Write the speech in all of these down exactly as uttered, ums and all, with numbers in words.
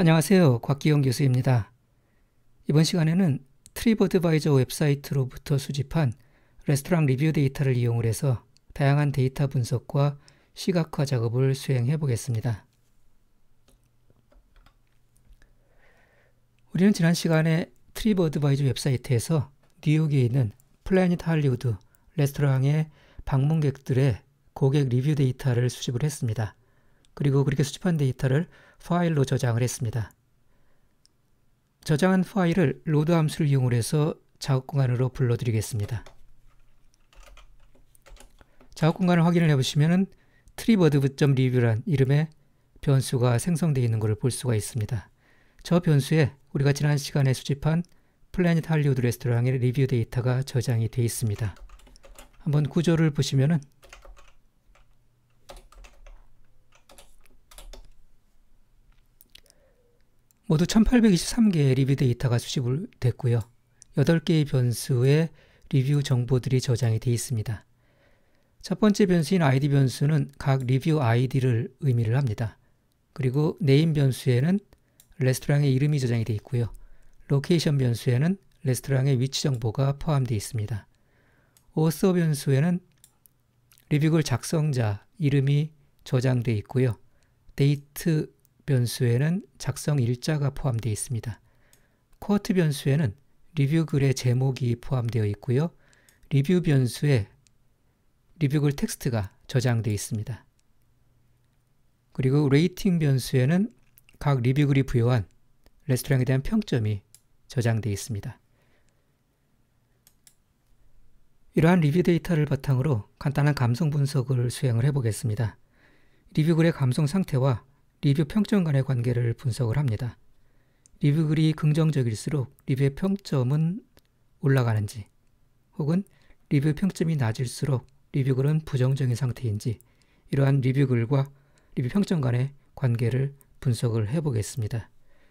안녕하세요. 곽기영 교수입니다. 이번 시간에는 트립어드바이저 웹사이트로부터 수집한 레스토랑 리뷰 데이터를 이용을 해서 다양한 데이터 분석과 시각화 작업을 수행해 보겠습니다. 우리는 지난 시간에 트립어드바이저 웹사이트에서 뉴욕에 있는 플래닛 할리우드 레스토랑의 방문객들의 고객 리뷰 데이터를 수집을 했습니다. 그리고 그렇게 수집한 데이터를 파일로 저장을 했습니다. 저장한 파일을 로드 함수를 이용해서 작업 공간으로 불러드리겠습니다. 작업 공간을 확인을 해보시면 tripbird.review란 이름의 변수가 생성되어 있는 것을 볼 수가 있습니다. 저 변수에 우리가 지난 시간에 수집한 플래닛 할리우드 레스토랑의 리뷰 데이터가 저장이 되어 있습니다. 한번 구조를 보시면은 모두 천팔백이십삼 개의 리뷰 데이터가 수집을 됐고요. 여덟 개의 변수의 리뷰 정보들이 저장이 되어 있습니다. 첫 번째 변수인 아이디 변수는 각 리뷰 아이디를 의미를 합니다. 그리고 네임 변수에는 레스토랑의 이름이 저장이 되어 있고요. 로케이션 변수에는 레스토랑의 위치 정보가 포함되어 있습니다. 오서 변수에는 리뷰글 작성자 이름이 저장되어 있고요. 데이트 변수에는 작성 일자가 포함되어 있습니다. 쿼트 변수에는 리뷰 글의 제목이 포함되어 있고요. 리뷰 변수에 리뷰 글 텍스트가 저장되어 있습니다. 그리고 레이팅 변수에는 각 리뷰 글이 부여한 레스토랑에 대한 평점이 저장되어 있습니다. 이러한 리뷰 데이터를 바탕으로 간단한 감성 분석을 수행을 해보겠습니다. 리뷰 글의 감성 상태와 리뷰 평점 간의 관계를 분석을 합니다. 리뷰 글이 긍정적일수록 리뷰의 평점은 올라가는지, 혹은 리뷰 평점이 낮을수록 리뷰 글은 부정적인 상태인지, 이러한 리뷰 글과 리뷰 평점 간의 관계를 분석을 해보겠습니다.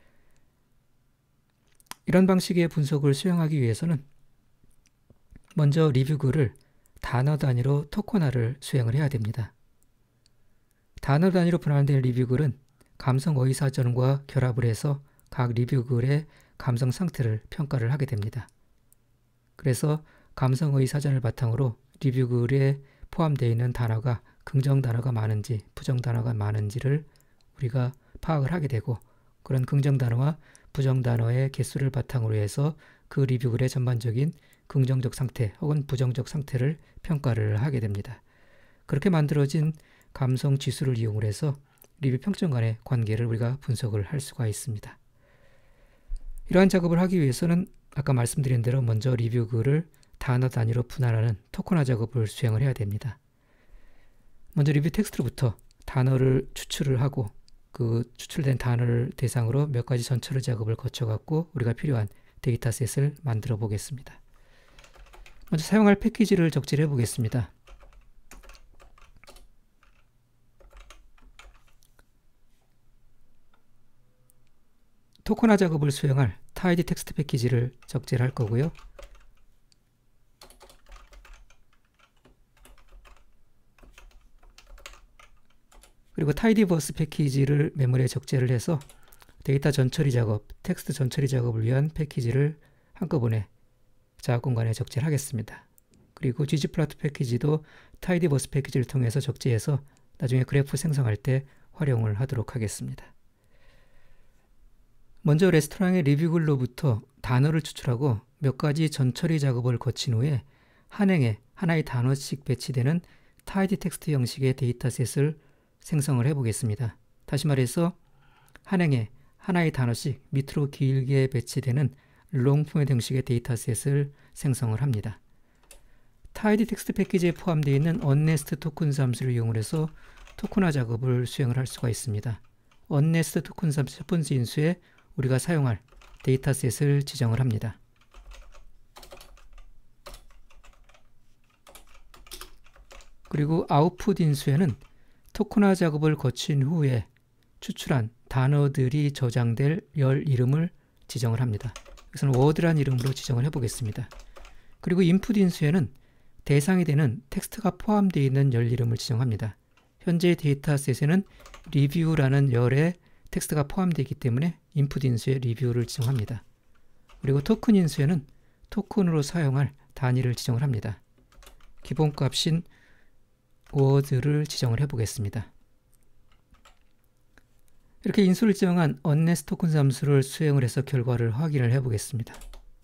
이런 방식의 분석을 수행하기 위해서는 먼저 리뷰 글을 단어 단위로 토큰화를 수행을 해야 됩니다. 단어 단위로 분할된 리뷰 글은 감성 어휘사전과 결합을 해서 각 리뷰 글의 감성 상태를 평가를 하게 됩니다. 그래서 감성 어휘사전을 바탕으로 리뷰 글에 포함되어 있는 단어가 긍정 단어가 많은지 부정 단어가 많은지를 우리가 파악을 하게 되고, 그런 긍정 단어와 부정 단어의 개수를 바탕으로 해서 그 리뷰 글의 전반적인 긍정적 상태 혹은 부정적 상태를 평가를 하게 됩니다. 그렇게 만들어진 감성 지수를 이용을 해서 리뷰 평점 간의 관계를 우리가 분석을 할 수가 있습니다. 이러한 작업을 하기 위해서는 아까 말씀드린 대로 먼저 리뷰 글을 단어 단위로 분할하는 토큰화 작업을 수행을 해야 됩니다. 먼저 리뷰 텍스트로부터 단어를 추출을 하고 그 추출된 단어를 대상으로 몇 가지 전처리 작업을 거쳐갖고 우리가 필요한 데이터셋을 만들어 보겠습니다. 먼저 사용할 패키지를 적재해 보겠습니다. 토큰화 작업을 수행할 tidy 텍스트 패키지를 적재를 할 거고요. 그리고 tidyverse 패키지를 메모리에 적재를 해서 데이터 전처리 작업, 텍스트 전처리 작업을 위한 패키지를 한꺼번에 작업 공간에 적재를 하겠습니다. 그리고 ggplot 패키지도 tidyverse 패키지를 통해서 적재해서 나중에 그래프 생성할 때 활용을 하도록 하겠습니다. 먼저 레스토랑의 리뷰 글로부터 단어를 추출하고 몇 가지 전처리 작업을 거친 후에 한 행에 하나의 단어씩 배치되는 tidy 텍스트 형식의 데이터셋을 생성을 해보겠습니다. 다시 말해서 한 행에 하나의 단어씩 밑으로 길게 배치되는 롱 포맷 형식의 데이터셋을 생성을 합니다. tidy 텍스트 패키지에 포함되어 있는 언네스트 토큰스 함수를 이용해서 토큰화 작업을 수행을 할 수가 있습니다. 언네스트 토큰스 함수 첫 번째 인수에 우리가 사용할 데이터셋을 지정을 합니다. 그리고 output 인수에는 토큰화 작업을 거친 후에 추출한 단어들이 저장될 열 이름을 지정을 합니다. 여기서는 word란 이름으로 지정을 해보겠습니다. 그리고 input 인수에는 대상이 되는 텍스트가 포함되어 있는 열 이름을 지정합니다. 현재 데이터셋에는 리뷰라는 열의 텍스트가 포함되어 있기 때문에 인풋 인수에 리뷰를 지정합니다. 그리고 토큰 인수에는 토큰으로 사용할 단위를 지정을 합니다. 기본값인 word를 지정을 해보겠습니다. 이렇게 인수를 지정한 onNest 토큰 함수를 수행을 해서 결과를 확인을 해보겠습니다.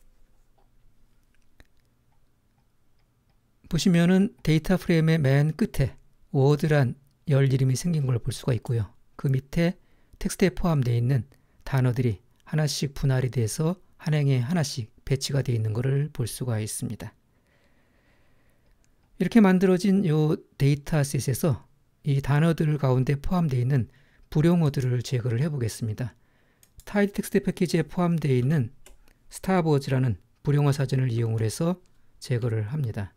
보시면은 데이터 프레임의 맨 끝에 word란 열 이름이 생긴 걸 볼 수가 있고요. 그 밑에 텍스트에 포함되어 있는 단어들이 하나씩 분할이 돼서 한 행에 하나씩 배치가 되어 있는 것을 볼 수가 있습니다. 이렇게 만들어진 이 데이터셋에서 이 단어들 가운데 포함되어 있는 불용어들을 제거를 해보겠습니다. 타이드 텍스트 패키지에 포함되어 있는 스타버즈라는 불용어 사전을 이용을 해서 제거를 합니다.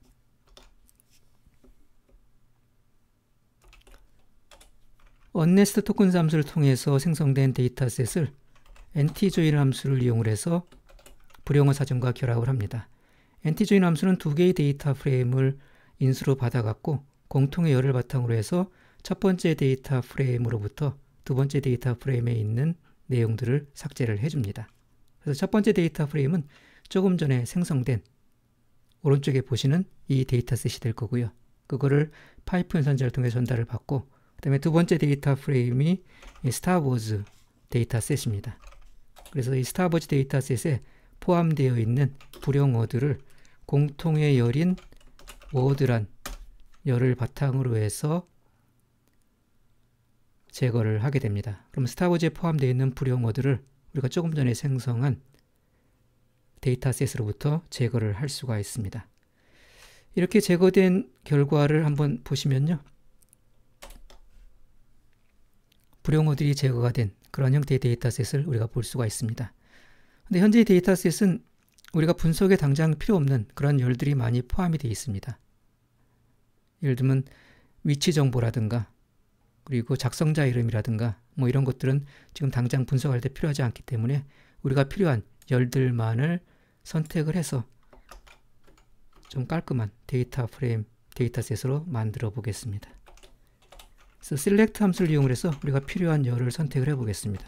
onNest 토큰 함수를 통해서 생성된 데이터셋을 엔티조인 함수를 이용을 해서 불용어 사전과 결합을 합니다. 엔티조인 함수는 두 개의 데이터 프레임을 인수로 받아갖고 공통의 열을 바탕으로 해서 첫 번째 데이터 프레임으로부터 두 번째 데이터 프레임에 있는 내용들을 삭제를 해줍니다. 그래서 첫 번째 데이터 프레임은 조금 전에 생성된 오른쪽에 보시는 이 데이터셋이 될 거고요. 그거를 파이프 연산자를 통해 전달을 받고 그 다음에 두 번째 데이터 프레임이 이 스타버즈 데이터셋입니다. 그래서 이 스타버즈 데이터셋에 포함되어 있는 불용어들을 공통의 열인 word란 열을 바탕으로 해서 제거를 하게 됩니다. 그럼 스타버즈에 포함되어 있는 불용어들을 우리가 조금 전에 생성한 데이터셋으로부터 제거를 할 수가 있습니다. 이렇게 제거된 결과를 한번 보시면요. 불용어들이 제거가 된 그런 형태의 데이터셋을 우리가 볼 수가 있습니다. 근데 현재의 데이터셋은 우리가 분석에 당장 필요 없는 그런 열들이 많이 포함이 되어 있습니다. 예를 들면 위치 정보라든가 그리고 작성자 이름이라든가 뭐 이런 것들은 지금 당장 분석할 때 필요하지 않기 때문에 우리가 필요한 열들만을 선택을 해서 좀 깔끔한 데이터 프레임 데이터셋으로 만들어 보겠습니다. 그래서 select 함수를 이용해서 우리가 필요한 열을 선택을 해 보겠습니다.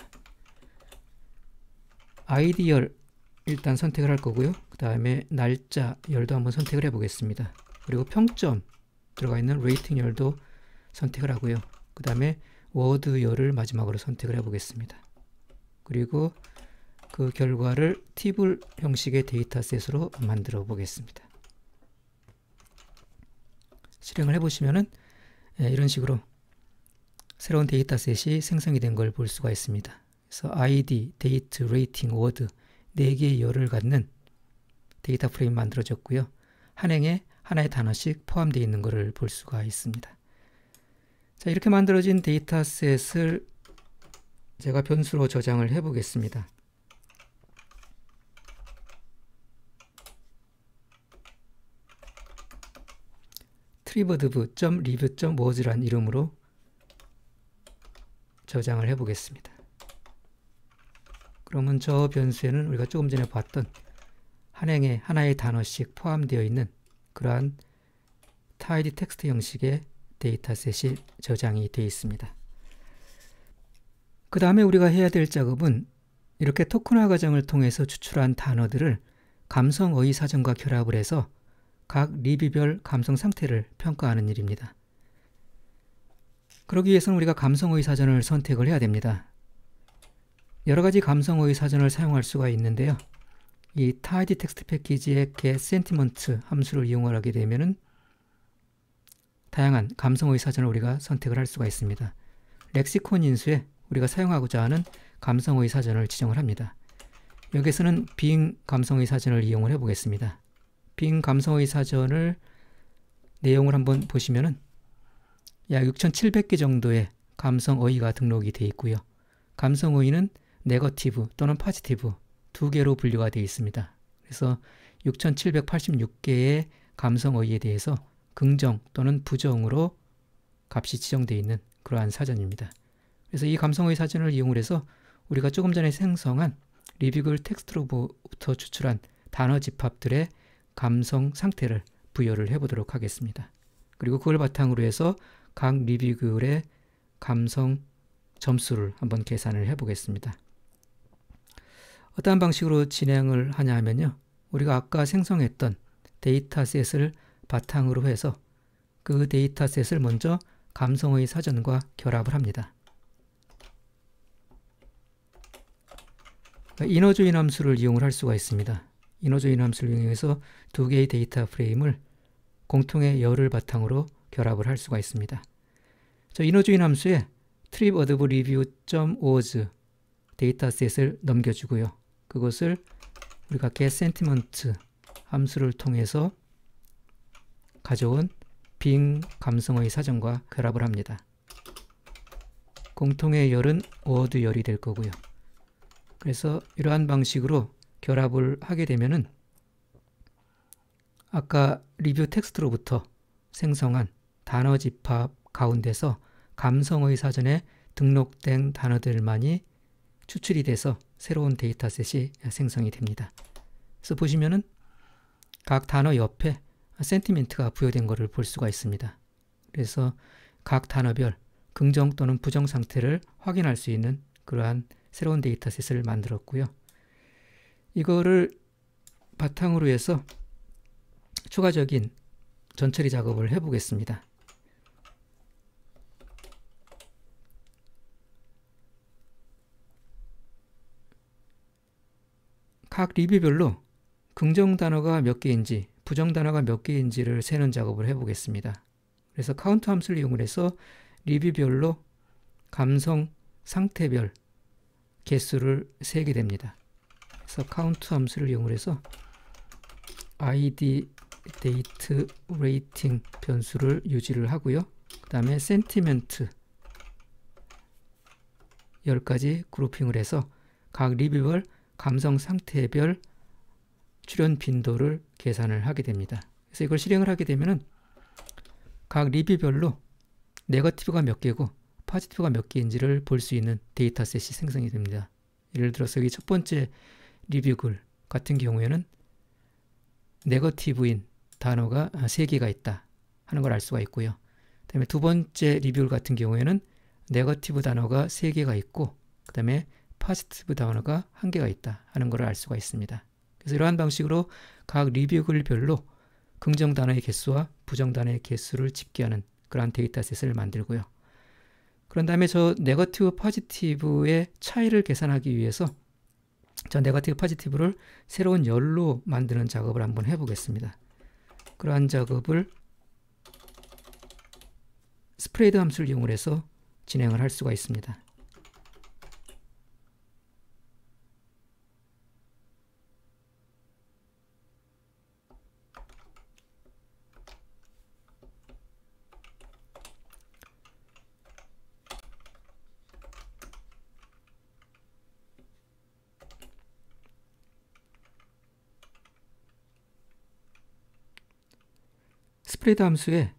아이디 열 일단 선택을 할 거고요. 그 다음에 날짜 열도 한번 선택을 해 보겠습니다. 그리고 평점 들어가 있는 레이팅 열도 선택을 하고요. 그 다음에 워드 열을 마지막으로 선택을 해 보겠습니다. 그리고 그 결과를 티블 형식의 데이터셋으로 만들어 보겠습니다. 실행을 해보시면은 이런 식으로 새로운 데이터셋이 생성이 된 걸 볼 수가 있습니다. 그래서 아이디, 데이트, 레이팅, 워드 네 개의 열을 갖는 데이터 프레임 만들어졌고요. 한 행에 하나의 단어씩 포함되어 있는 것을 볼 수가 있습니다. 자, 이렇게 만들어진 데이터셋을 제가 변수로 저장을 해 보겠습니다. tribadv.리뷰.words란 이름으로 저장을 해 보겠습니다. 그러면 저 변수에는 우리가 조금 전에 봤던 한 행에 하나의 단어씩 포함되어 있는 그러한 타이드 텍스트 형식의 데이터셋이 저장이 되어 있습니다. 그 다음에 우리가 해야 될 작업은 이렇게 토큰화 과정을 통해서 추출한 단어들을 감성어휘 사전과 결합을 해서 각 리뷰별 감성 상태를 평가하는 일입니다. 그러기 위해서는 우리가 감성어휘 사전을 선택을 해야 됩니다. 여러 가지 감성어휘 사전을 사용할 수가 있는데요. 이 타이드 텍스트 패키지의 getSentiment 함수를 이용하게 되면은 다양한 감성어휘 사전을 우리가 선택을 할 수가 있습니다. 렉시콘 인수에 우리가 사용하고자 하는 감성어휘 사전을 지정을 합니다. 여기서는 빙 감성어휘 사전을 이용을 해 보겠습니다. 빙 감성어휘 사전을 내용을 한번 보시면은 약 육천칠백 개 정도의 감성어휘가 등록이 되어 있고요. 감성어휘는 네거티브 또는 파지티브 두 개로 분류가 되어 있습니다. 그래서 육천칠백팔십육 개의 감성어휘에 대해서 긍정 또는 부정으로 값이 지정되어 있는 그러한 사전입니다. 그래서 이 감성어휘 사전을 이용해서 우리가 조금 전에 생성한 리뷰글 텍스트로부터 추출한 단어 집합들의 감성 상태를 부여를 해보도록 하겠습니다. 그리고 그걸 바탕으로 해서 각 리뷰글의 감성 점수를 한번 계산을 해 보겠습니다. 어떠한 방식으로 진행을 하냐 하면요. 우리가 아까 생성했던 데이터셋을 바탕으로 해서 그 데이터셋을 먼저 감성의 사전과 결합을 합니다. 이너조인 함수를 이용을 할 수가 있습니다. 이너조인 함수를 이용해서 두 개의 데이터 프레임을 공통의 열을 바탕으로 결합을 할 수가 있습니다. 저 이너조인 함수에 tripadvreview.oz 데이터셋을 넘겨주고요. 그것을 우리가 getSentiment 함수를 통해서 가져온 빙 감성의 사전과 결합을 합니다. 공통의 열은 word 열이 될 거고요. 그래서 이러한 방식으로 결합을 하게 되면은 아까 리뷰 텍스트로부터 생성한 단어 집합 가운데서 감성의 사전에 등록된 단어들만이 추출이 돼서 새로운 데이터셋이 생성이 됩니다. 그래서 보시면은 각 단어 옆에 센티멘트가 부여된 것을 볼 수가 있습니다. 그래서 각 단어별 긍정 또는 부정 상태를 확인할 수 있는 그러한 새로운 데이터셋을 만들었고요. 이거를 바탕으로 해서 추가적인 전처리 작업을 해보겠습니다. 각 리뷰별로 긍정 단어가 몇 개인지 부정 단어가 몇 개인지를 세는 작업을 해보겠습니다. 그래서 카운트 함수를 이용해서 리뷰별로 감성 상태별 개수를 세게 됩니다. 그래서 카운트 함수를 이용해서 아이디 데이트 레이팅 변수를 유지를 하고요. 그 다음에 센티멘트 열 가지 그룹핑을 해서 각 리뷰별 감성 상태별 출현 빈도를 계산을 하게 됩니다. 그래서 이걸 실행을 하게 되면은 각 리뷰별로 네거티브가 몇 개고 포지티브가 몇 개인지를 볼 수 있는 데이터셋이 생성이 됩니다. 예를 들어서 여기 첫 번째 리뷰 글 같은 경우에는 네거티브인 단어가 세 개가 있다 하는 걸 알 수가 있고요. 그 다음에 두 번째 리뷰 같은 경우에는 네거티브 단어가 세 개가 있고 그 다음에 포지티브 단어가 한 개가 있다 하는 걸 알 수가 있습니다. 그래서 이러한 방식으로 각 리뷰 글별로 긍정 단어의 개수와 부정 단어의 개수를 집계하는 그러한 데이터셋을 만들고요. 그런 다음에 저 네거티브 포지티브의 차이를 계산하기 위해서 저 네거티브 포지티브를 새로운 열로 만드는 작업을 한번 해보겠습니다. 그러한 작업을 스프레드 함수를 이용해서 진행을 할 수가 있습니다. 스프레드 함수에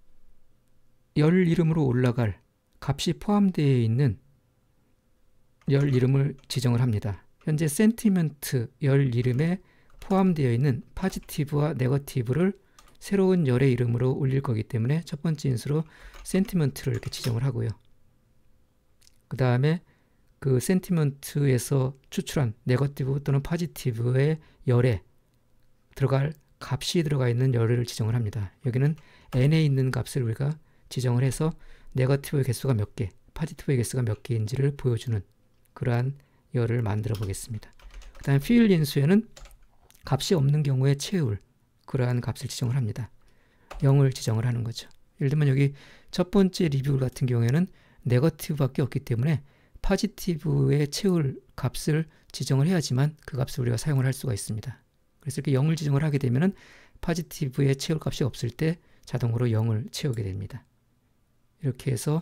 열 이름으로 올라갈 값이 포함되어 있는 열 이름을 지정을 합니다. 현재 센티멘트 열 이름에 포함되어 있는 포지티브와 네거티브를 새로운 열의 이름으로 올릴 거기 때문에 첫 번째 인수로 센티멘트를 이렇게 지정을 하고요. 그 다음에 그 센티멘트에서 추출한 네거티브 또는 포지티브의 열에 들어갈 값이 들어가 있는 열을 지정을 합니다. 여기는 n에 있는 값을 우리가 지정을 해서 네거티브의 개수가 몇 개, 포지티브의 개수가 몇 개인지를 보여주는 그러한 열을 만들어 보겠습니다. 그 다음에 fill 인수에는 값이 없는 경우에 채울 그러한 값을 지정을 합니다. 영을 지정을 하는 거죠. 예를 들면 여기 첫 번째 리뷰 같은 경우에는 네거티브밖에 없기 때문에 포지티브의 채울 값을 지정을 해야지만 그 값을 우리가 사용을 할 수가 있습니다. 그래서 이렇게 영을 지정을 하게 되면은 포지티브의 채울 값이 없을 때 자동으로 영을 채우게 됩니다. 이렇게 해서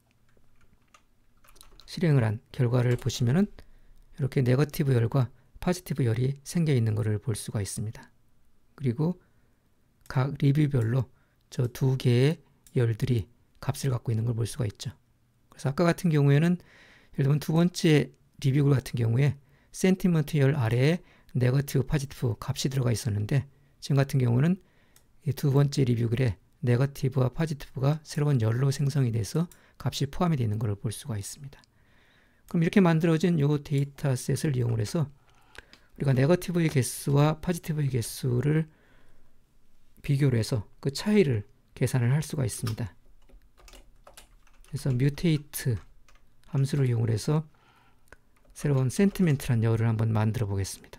실행을 한 결과를 보시면은 이렇게 네거티브 열과 포지티브 열이 생겨 있는 것을 볼 수가 있습니다. 그리고 각 리뷰별로 저 두 개의 열들이 값을 갖고 있는 걸 볼 수가 있죠. 그래서 아까 같은 경우에는 예를 들면 두 번째 리뷰 같은 경우에 센티먼트 열 아래에 네거티브, 포지티브 값이 들어가 있었는데 지금 같은 경우는 이 두 번째 리뷰 글에 네거티브와 포지티브가 새로운 열로 생성이 돼서 값이 포함이 되어 있는 것을 볼 수가 있습니다. 그럼 이렇게 만들어진 이 데이터셋을 이용을 해서 우리가 네거티브의 개수와 포지티브의 개수를 비교를 해서 그 차이를 계산을 할 수가 있습니다. 그래서 mutate 함수를 이용을 해서 새로운 sentiment라는 열을 한번 만들어 보겠습니다.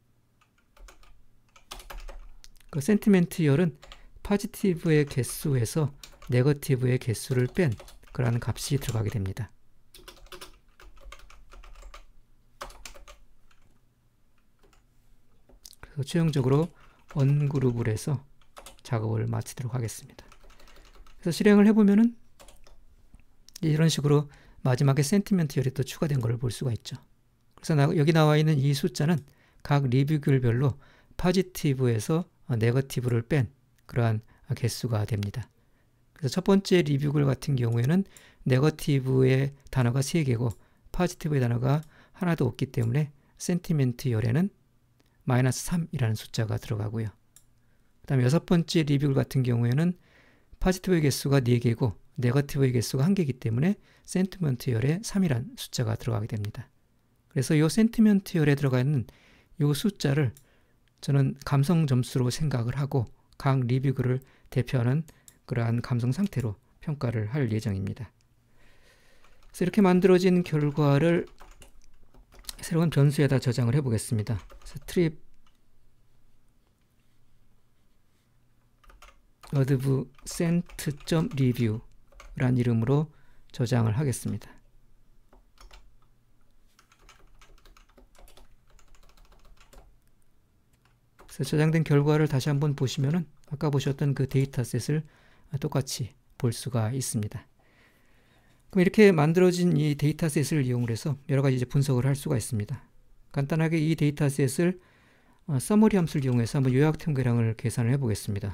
그 sentiment 열은 포지티브의 개수에서 네거티브의 개수를 뺀 그러한 값이 들어가게 됩니다. 그래서 최종적으로 언그룹을 해서 작업을 마치도록 하겠습니다. 그래서 실행을 해보면은 이런 식으로 마지막에 센티멘트 열이 또 추가된 것을 볼 수가 있죠. 그래서 나, 여기 나와 있는 이 숫자는 각 리뷰글별로 포지티브에서 네거티브를 뺀 그러한 개수가 됩니다. 그래서 첫 번째 리뷰글 같은 경우에는 네거티브의 단어가 세 개고 포지티브의 단어가 하나도 없기 때문에 센티멘트 열에는 마이너스 삼이라는 숫자가 들어가고요. 그 다음에 여섯 번째 리뷰글 같은 경우에는 포지티브의 개수가 네 개고 네거티브의 개수가 한 개이기 때문에 센티멘트 열에 삼이라는 숫자가 들어가게 됩니다. 그래서 이 센티멘트 열에 들어가 있는 이 숫자를 저는 감성 점수로 생각을 하고 각 리뷰글을 대표하는 그러한 감성 상태로 평가를 할 예정입니다. 그래서 이렇게 만들어진 결과를 새로운 변수에다 저장을 해 보겠습니다. 그래서 trip adv cent.review 라는 이름으로 저장을 하겠습니다. 그래서 저장된 결과를 다시 한번 보시면은 아까 보셨던 그 데이터셋을 똑같이 볼 수가 있습니다. 그럼 이렇게 만들어진 이 데이터셋을 이용을 해서 여러 가지 이제 분석을 할 수가 있습니다. 간단하게 이 데이터셋을 서머리 함수를 이용해서 한번 요약 통계량을 계산을 해 보겠습니다.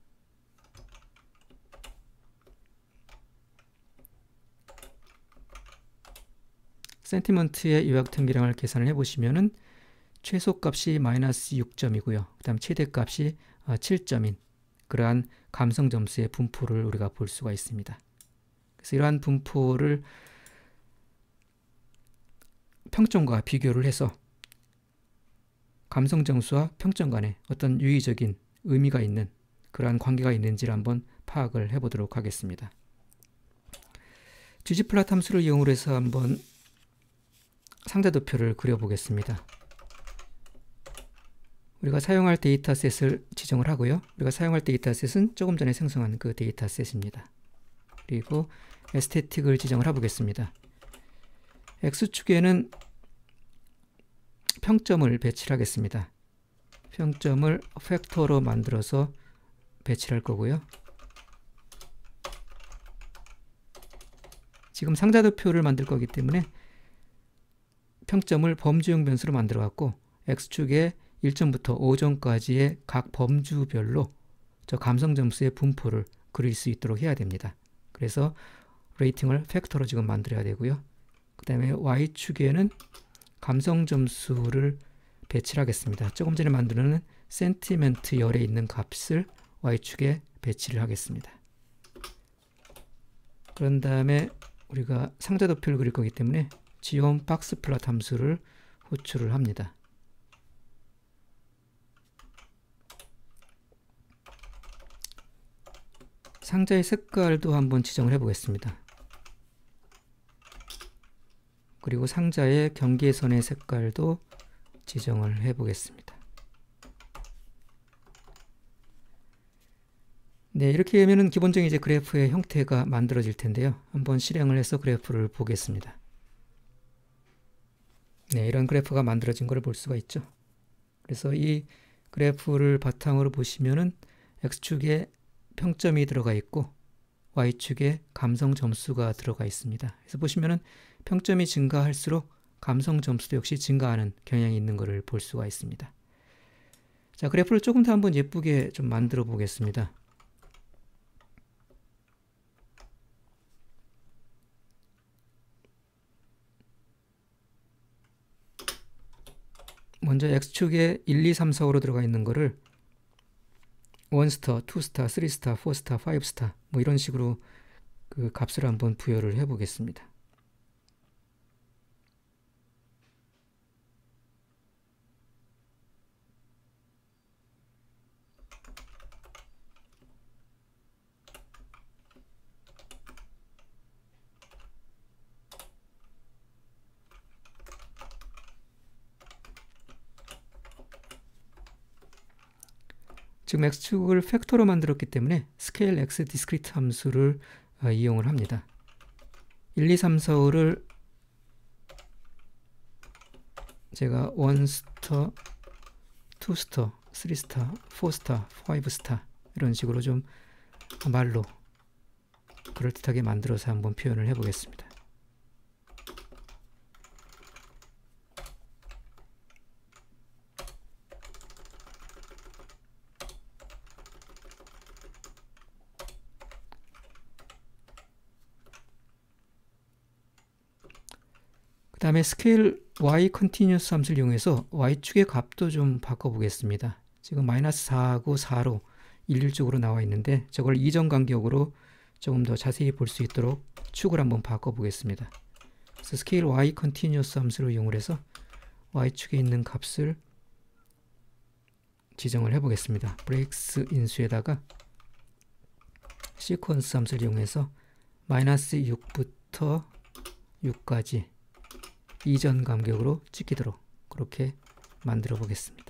센티먼트의 요약 통계량을 계산을 해 보시면은 최소값이 마이너스 육 점이고요. 그 다음 최대값이 칠 점인 그러한 감성 점수의 분포를 우리가 볼 수가 있습니다. 그래서 이러한 분포를 평점과 비교를 해서 감성 점수와 평점 간에 어떤 유의적인 의미가 있는 그러한 관계가 있는지를 한번 파악을 해 보도록 하겠습니다. ggplot 함수를 이용을 해서 한번 상자도표를 그려보겠습니다. 우리가 사용할 데이터셋을 지정을 하고요. 우리가 사용할 데이터셋은 조금 전에 생성한 그 데이터셋입니다. 그리고 에스테틱을 지정을 해보겠습니다. X축에는 평점을 배치를 하겠습니다. 평점을 팩터로 만들어서 배치를 할 거고요. 지금 상자도표를 만들 거기 때문에 평점을 범주형 변수로 만들어 갖고 X축에 일 점부터 오 점까지의 각 범주별로 저 감성 점수의 분포를 그릴 수 있도록 해야 됩니다. 그래서 레이팅을 팩터로 지금 만들어야 되고요. 그 다음에 Y축에는 감성 점수를 배치를 하겠습니다. 조금 전에 만드는 센티멘트 열에 있는 값을 Y축에 배치를 하겠습니다. 그런 다음에 우리가 상자도표를 그릴 거기 때문에 지온 박스 플롯 함수를 호출을 합니다. 상자의 색깔도 한번 지정을 해 보겠습니다. 그리고 상자의 경계선의 색깔도 지정을 해 보겠습니다. 네, 이렇게 하면은 기본적인 이제 그래프의 형태가 만들어질 텐데요. 한번 실행을 해서 그래프를 보겠습니다. 네, 이런 그래프가 만들어진 걸 볼 수가 있죠. 그래서 이 그래프를 바탕으로 보시면은 X축에 평점이 들어가 있고 Y축에 감성 점수가 들어가 있습니다. 그래서 보시면은 평점이 증가할수록 감성 점수도 역시 증가하는 경향이 있는 것을 볼 수가 있습니다. 자, 그래프를 조금 더 한번 예쁘게 좀 만들어 보겠습니다. 먼저 X축에 일, 이, 삼, 사오로 들어가 있는 거를 일 스타, 이 스타, 삼 스타, 사 스타, 오 스타 뭐 이런 식으로 그 값을 한번 부여를 해 보겠습니다. 지금 x축을 팩터로 만들었기 때문에 scale x discrete 함수를 어, 이용을 합니다. 일, 이, 삼, 사, 오를 제가 일 스타, 이 스타, 삼 스타, 사 스타, 오 스타 이런 식으로 좀 말로 그럴듯하게 만들어서 한번 표현을 해 보겠습니다. 그 다음에 스케일 y 컨티뉴어스 함수를 이용해서 y축의 값도 좀 바꿔보겠습니다. 지금 마이너스 사하고 사로 일률적으로 나와 있는데 저걸 이전 간격으로 조금 더 자세히 볼 수 있도록 축을 한번 바꿔보겠습니다. 그래서 스케일 y 컨티뉴어스 함수를 이용을 해서 y축에 있는 값을 지정을 해보겠습니다. 브레이크스 인수에다가 시퀀스 함수를 이용해서 마이너스 육부터 육까지 이전 간격으로 찍히도록 그렇게 만들어 보겠습니다.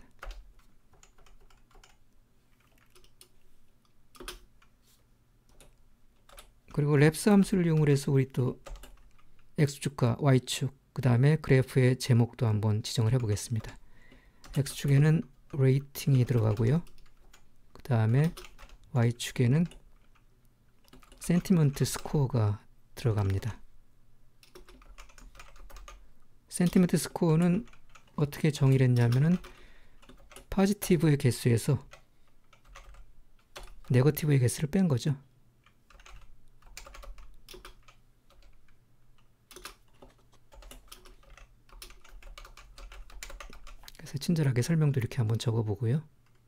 그리고 랩스 함수를 이용해서 우리 또 x축과 y축 그 다음에 그래프의 제목도 한번 지정을 해 보겠습니다. x축에는 레이팅이 들어가고요. 그 다음에 y축에는 센티먼트 스코어가 들어갑니다. 센티먼트 스코어는 어떻게 정의를 했냐면은 포지티브의 개수에서 네거티브의 개수를 뺀 거죠. 그래서 친절하게 설명도 이렇게 한번 적어보고요.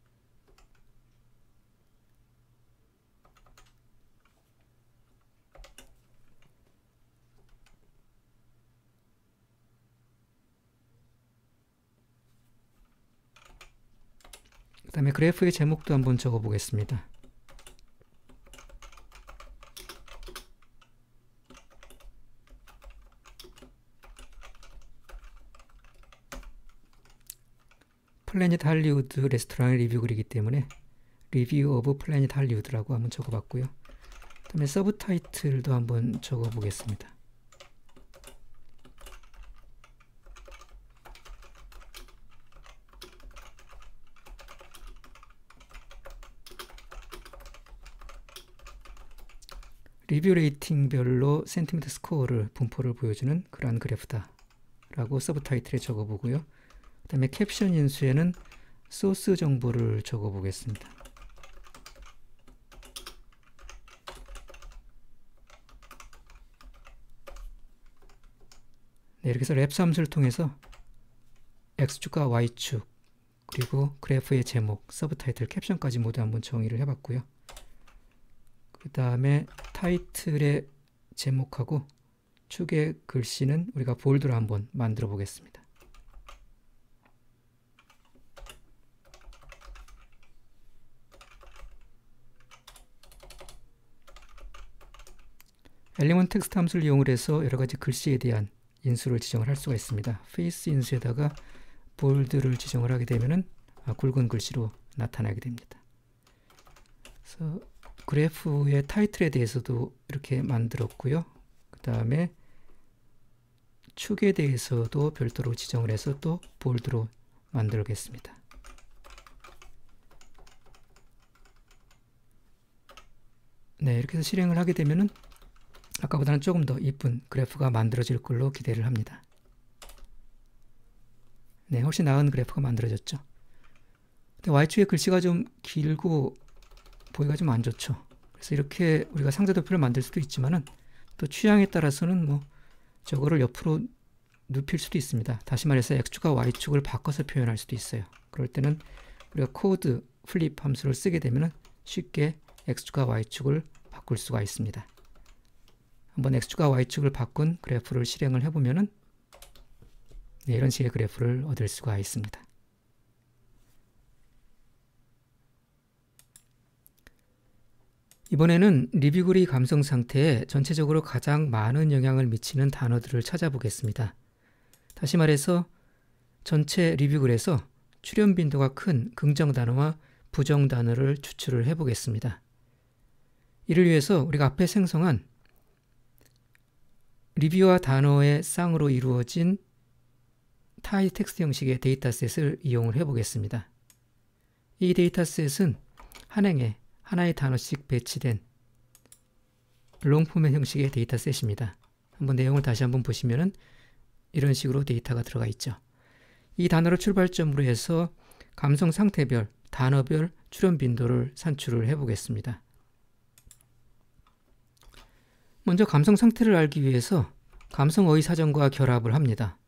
그 다음에 그래프의 제목도 한번 적어보겠습니다. 플래닛 할리우드 레스토랑의 리뷰 글이기 때문에 리뷰 오브 플래닛 할리우드라고 한번 적어봤고요. 그 다음에 서브 타이틀도 한번 적어보겠습니다. 리뷰 레이팅별로 센티미터 스코어를 분포를 보여주는 그러한 그래프다 라고 서브 타이틀에 적어보고요. 그 다음에 캡션 인수에는 소스 정보를 적어보겠습니다. 네, 이렇게 해서 랩스 함수를 통해서 x축과 y축 그리고 그래프의 제목, 서브 타이틀, 캡션까지 모두 한번 정의를 해봤고요. 그 다음에 타이틀의 제목하고 축의 글씨는 우리가 볼드로 한번 만들어 보겠습니다. 엘리먼트 텍스트 함수를 이용을 해서 여러가지 글씨에 대한 인수를 지정을 할 수가 있습니다. 페이스 인수에다가 볼드를 지정을 하게 되면은 굵은 글씨로 나타나게 됩니다. 그래서 그래프의 타이틀에 대해서도 이렇게 만들었고요. 그 다음에 축에 대해서도 별도로 지정을 해서 또 볼드로 만들겠습니다. 네, 이렇게 해서 실행을 하게 되면은 아까보다는 조금 더 이쁜 그래프가 만들어질 걸로 기대를 합니다. 네, 훨씬 나은 그래프가 만들어졌죠. 근데 y축의 글씨가 좀 길고 보기가 좀 안 좋죠. 그래서 이렇게 우리가 상자도표를 만들 수도 있지만은 또 취향에 따라서는 뭐 저거를 옆으로 눕힐 수도 있습니다. 다시 말해서 x축과 y축을 바꿔서 표현할 수도 있어요. 그럴 때는 우리가 코드 플립 함수를 쓰게 되면은 쉽게 x축과 y축을 바꿀 수가 있습니다. 한번 X축과 Y축을 바꾼 그래프를 실행을 해보면은 네, 이런 식의 그래프를 얻을 수가 있습니다. 이번에는 리뷰글의 감성 상태에 전체적으로 가장 많은 영향을 미치는 단어들을 찾아보겠습니다. 다시 말해서 전체 리뷰글에서 출현 빈도가 큰 긍정 단어와 부정 단어를 추출을 해보겠습니다. 이를 위해서 우리가 앞에 생성한 리뷰와 단어의 쌍으로 이루어진 타입 텍스트 형식의 데이터셋을 이용을 해보겠습니다. 이 데이터셋은 한 행에 하나의 단어씩 배치된 롱포맷 형식의 데이터셋입니다. 한번 내용을 다시 한번 보시면은 이런 식으로 데이터가 들어가 있죠. 이 단어를 출발점으로 해서 감성 상태별, 단어별 출현 빈도를 산출을 해보겠습니다. 먼저 감성 상태를 알기 위해서 감성 어휘 사전과 결합을 합니다.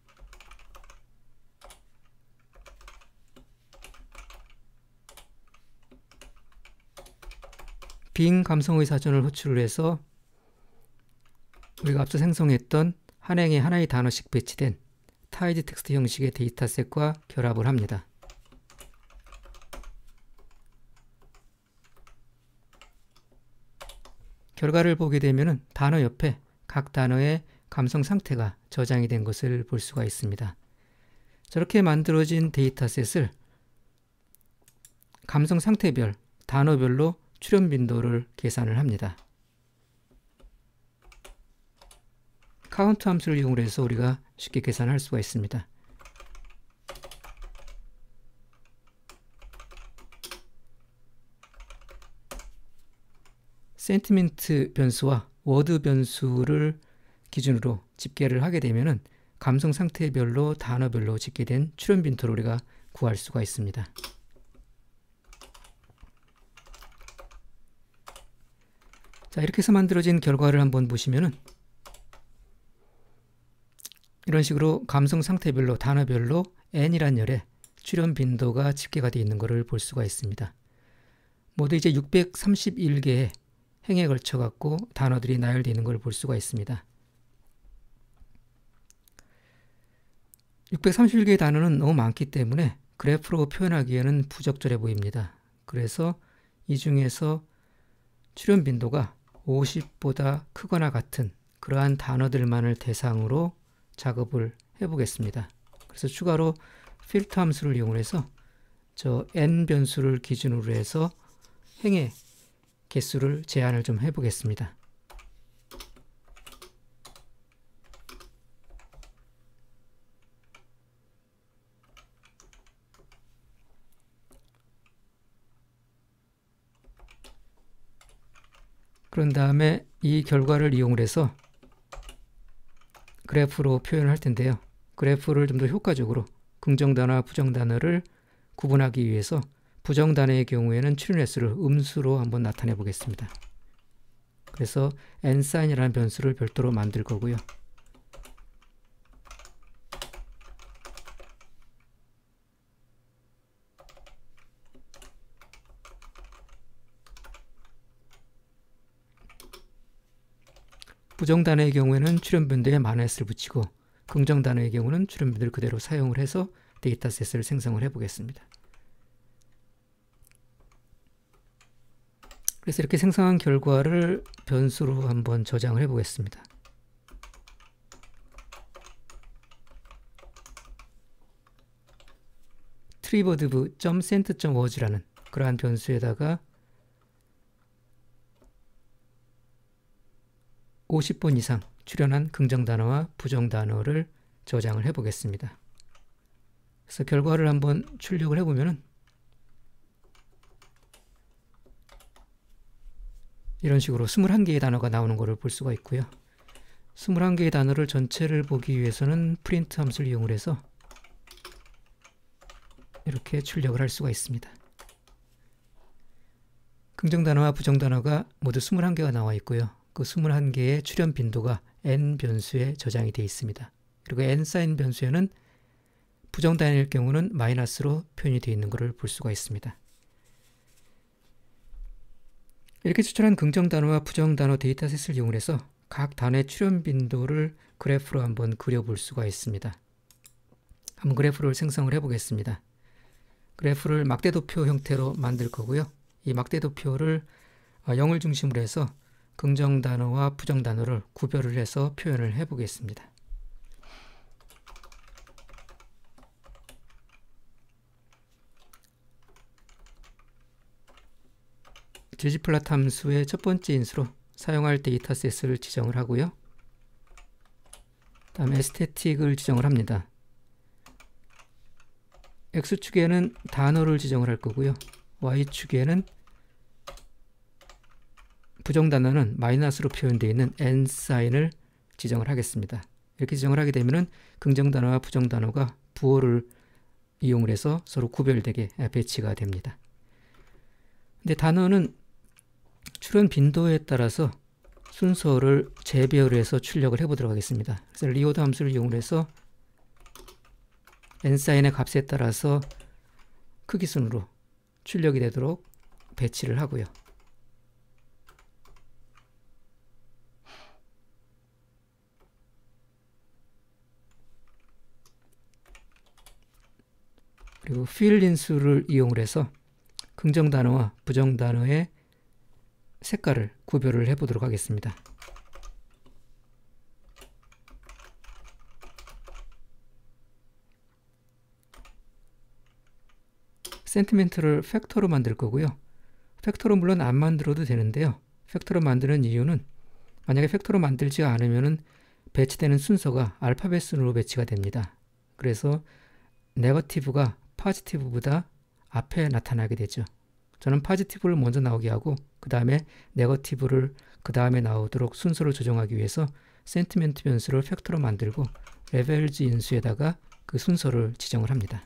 빙 감성어휘 사전을 호출을 해서 우리가 앞서 생성했던 한 행에 하나의 단어씩 배치된 타이드 텍스트 형식의 데이터셋과 결합을 합니다. 결과를 보게 되면 단어 옆에 각 단어의 감성 상태가 저장이 된 것을 볼 수가 있습니다. 저렇게 만들어진 데이터셋을 감성 상태별, 단어별로 출현 빈도를 계산을 합니다. 카운트 함수를 이용해서 우리가 쉽게 계산할 수가 있습니다. 센티멘트 변수와 워드 변수를 기준으로 집계를 하게 되면은 감성 상태별로 단어별로 집계된 출현 빈도를 우리가 구할 수가 있습니다. 자, 이렇게 해서 만들어진 결과를 한번 보시면은 이런 식으로 감성 상태별로 단어별로 n이란 열에 출현 빈도가 집계가 되어 있는 것을 볼 수가 있습니다. 모두 이제 육백삼십일 개의 행에 걸쳐 갖고 단어들이 나열되어 있는 걸 볼 수가 있습니다. 육백삼십일 개의 단어는 너무 많기 때문에 그래프로 표현하기에는 부적절해 보입니다. 그래서 이 중에서 출현 빈도가 오십보다 크거나 같은 그러한 단어들만을 대상으로 작업을 해보겠습니다. 그래서 추가로 필터 함수를 이용해서 저 n 변수를 기준으로 해서 행의 개수를 제한을 좀 해보겠습니다. 그런 다음에 이 결과를 이용을 해서 그래프로 표현을 할 텐데요. 그래프를 좀 더 효과적으로 긍정 단어와 부정 단어를 구분하기 위해서 부정 단어의 경우에는 출현 횟수를 음수로 한번 나타내 보겠습니다. 그래서 nsign이라는 변수를 별도로 만들 거고요. 부정 단어의 경우에는 출현 빈도에 마이너스를 붙이고 긍정 단어의 경우는 출현 빈도를 그대로 사용을 해서 데이터셋을 생성을 해 보겠습니다. 그래서 이렇게 생성한 결과를 변수로 한번 저장을 해 보겠습니다. tribadv.sent.words라는 그러한 변수에다가 오십 번 이상 출현한 긍정 단어와 부정 단어를 저장을 해 보겠습니다. 그래서 결과를 한번 출력을 해보면 이런 식으로 이십일 개의 단어가 나오는 것을 볼 수가 있고요. 이십일 개의 단어를 전체를 보기 위해서는 프린트 함수를 이용을 해서 이렇게 출력을 할 수가 있습니다. 긍정 단어와 부정 단어가 모두 이십일 개가 나와 있고요. 그 이십일 개의 출현 빈도가 n 변수에 저장이 되어 있습니다. 그리고 nsign 변수에는 부정 단어일 경우는 마이너스로 표현이 되어 있는 것을 볼 수가 있습니다. 이렇게 추출한 긍정 단어와 부정 단어 데이터셋을 이용해서 각 단의 출현 빈도를 그래프로 한번 그려볼 수가 있습니다. 한번 그래프를 생성을 해 보겠습니다. 그래프를 막대도표 형태로 만들 거고요. 이 막대도표를 영을 중심으로 해서 긍정 단어와 부정 단어를 구별을 해서 표현을 해 보겠습니다. ggplot 함수의 첫 번째 인수로 사용할 데이터셋을 지정을 하고요. 다음에 aesthetic을 지정을 합니다. x축에는 단어를 지정을 할 거고요. y축에는 부정 단어는 마이너스로 표현되어 있는 n사인을 지정을 하겠습니다. 이렇게 지정을 하게 되면 긍정 단어와 부정 단어가 부호를 이용을 해서 서로 구별되게 배치가 됩니다. 근데 단어는 출현 빈도에 따라서 순서를 재배열해서 출력을 해보도록 하겠습니다. 그래서 리오드 함수를 이용해서 n사인의 값에 따라서 크기 순으로 출력이 되도록 배치를 하고요. 그리고 fill 인수를 이용을 해서 긍정 단어와 부정 단어의 색깔을 구별을 해보도록 하겠습니다. 센티멘트를 팩터로 만들 거고요. 팩터로 물론 안 만들어도 되는데요. 팩터로 만드는 이유는 만약에 팩터로 만들지 않으면 배치되는 순서가 알파벳 순으로 배치가 됩니다. 그래서 네거티브가 포지티브보다 앞에 나타나게 되죠. 저는 포지티브를 먼저 나오게 하고 그 다음에 네거티브를 그 다음에 나오도록 순서를 조정하기 위해서 센티멘트 변수를 팩터로 만들고 레벨즈 인수에다가 그 순서를 지정을 합니다.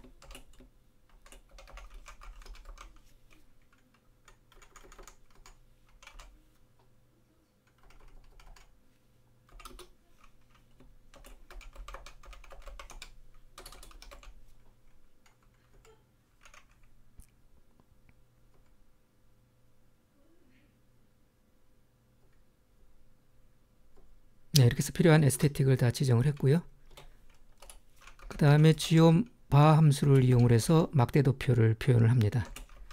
네, 이렇게 해서 필요한 에스테틱을 다 지정을 했고요. 그 다음에 geom bar 함수를 이용을 해서 막대도표를 표현을 합니다.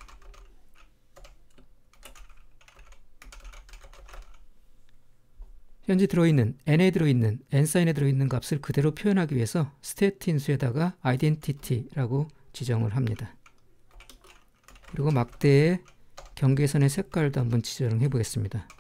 현재 들어있는 n에 들어있는 n사인에 들어있는 값을 그대로 표현하기 위해서 stat 인수에다가 identity라고 지정을 합니다. 그리고 막대의 경계선의 색깔도 한번 지정해 보겠습니다.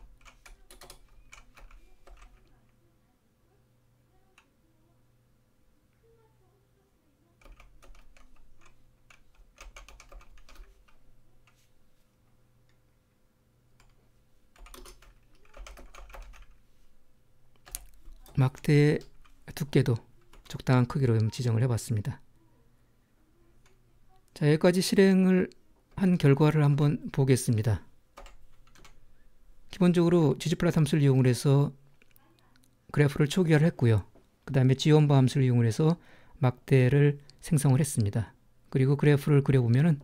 막대의 두께도 적당한 크기로 지정을 해봤습니다. 자, 여기까지 실행을 한 결과를 한번 보겠습니다. 기본적으로 ggplot 함수를 이용을 해서 그래프를 초기화를 했고요. 그 다음에 geom bar 함수를 이용을 해서 막대를 생성을 했습니다. 그리고 그래프를 그려보면은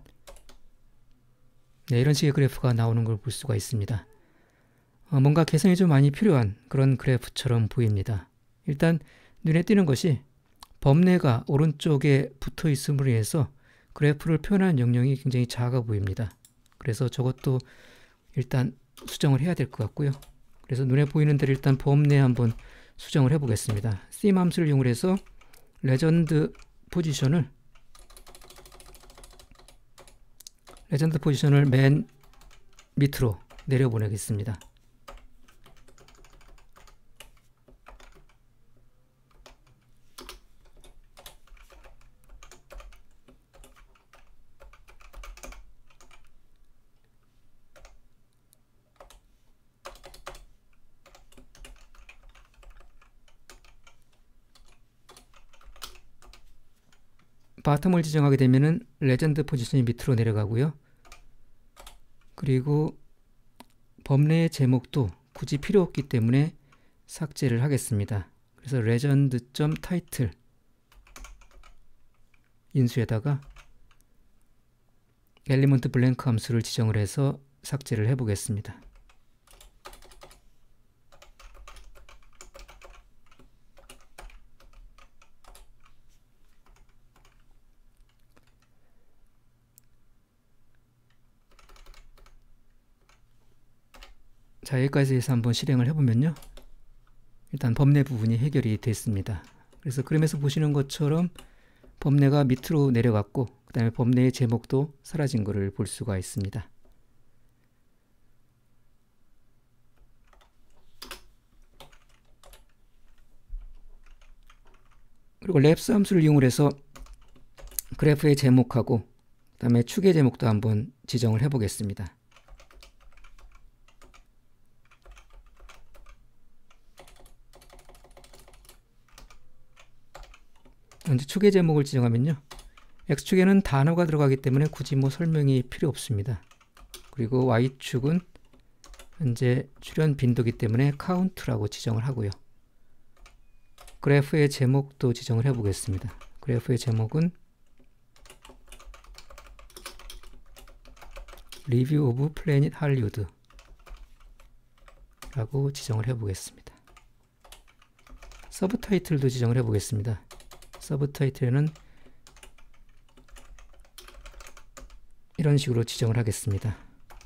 네, 이런 식의 그래프가 나오는 걸 볼 수가 있습니다. 어, 뭔가 개선이 좀 많이 필요한 그런 그래프처럼 보입니다. 일단 눈에 띄는 것이 범례가 오른쪽에 붙어 있음으로 해서 그래프를 표현하는 영역이 굉장히 작아 보입니다. 그래서 저것도 일단 수정을 해야 될 것 같고요. 그래서 눈에 보이는 대로 일단 범례 한번 수정을 해 보겠습니다. theme 함수를 이용해서 레전드 포지션을 레전드 포지션을 맨 밑으로 내려보내겠습니다. 바텀을 지정하게 되면은 레전드 포지션이 밑으로 내려가고요. 그리고 범례의 제목도 굳이 필요 없기 때문에 삭제를 하겠습니다. 그래서 legend.title 인수에다가 element blank 함수를 지정을 해서 삭제를 해 보겠습니다. 자, 여기까지 해서 한번 실행을 해보면요. 일단 범례 부분이 해결이 됐습니다. 그래서 그림에서 보시는 것처럼 범례가 밑으로 내려갔고 그 다음에 범례의 제목도 사라진 것을 볼 수가 있습니다. 그리고 랩스 함수를 이용해서 그래프의 제목하고 그 다음에 축의 제목도 한번 지정을 해 보겠습니다. 먼저 축의 제목을 지정하면요. X축에는 단어가 들어가기 때문에 굳이 뭐 설명이 필요 없습니다. 그리고 Y축은 현재 출현 빈도기 때문에 카운트라고 지정을 하고요. 그래프의 제목도 지정을 해 보겠습니다. 그래프의 제목은 리뷰 오브 플래닛 할리우드 라고 지정을 해 보겠습니다. 서브 타이틀도 지정을 해 보겠습니다. 서브 타이틀에는 이런 식으로 지정을 하겠습니다.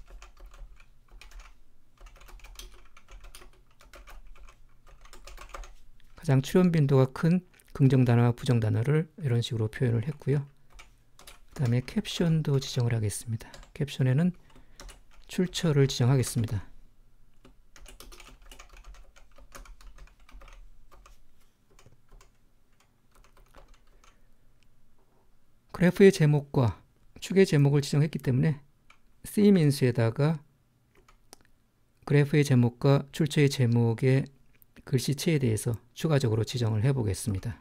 가장 출현 빈도가 큰 긍정 단어와 부정 단어를 이런 식으로 표현을 했고요. 그 다음에 캡션도 지정을 하겠습니다. 캡션에는 출처를 지정하겠습니다. 그래프의 제목과 축의 제목을 지정했기 때문에 themeIns에다가 그래프의 제목과 출처의 제목의 글씨체에 대해서 추가적으로 지정을 해 보겠습니다.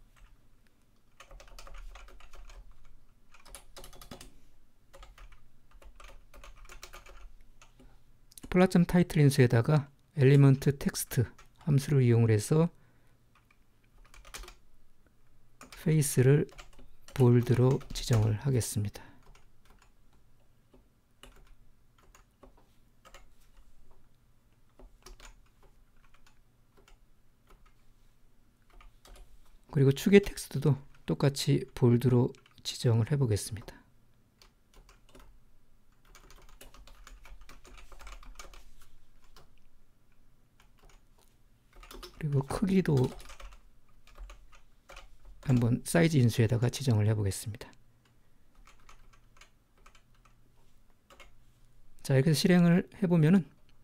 플랫점 타이틀 인수에다가 엘리먼트 텍스트 함수를 이용해서 페이스를 볼드로 지정을 하겠습니다. 그리고 축의 텍스트도 똑같이 볼드로 지정을 해 보겠습니다. 그리고 크기도 한번 사이즈 인수에다가 지정을 해 보겠습니다. 자, 이렇게 실행을 해보면은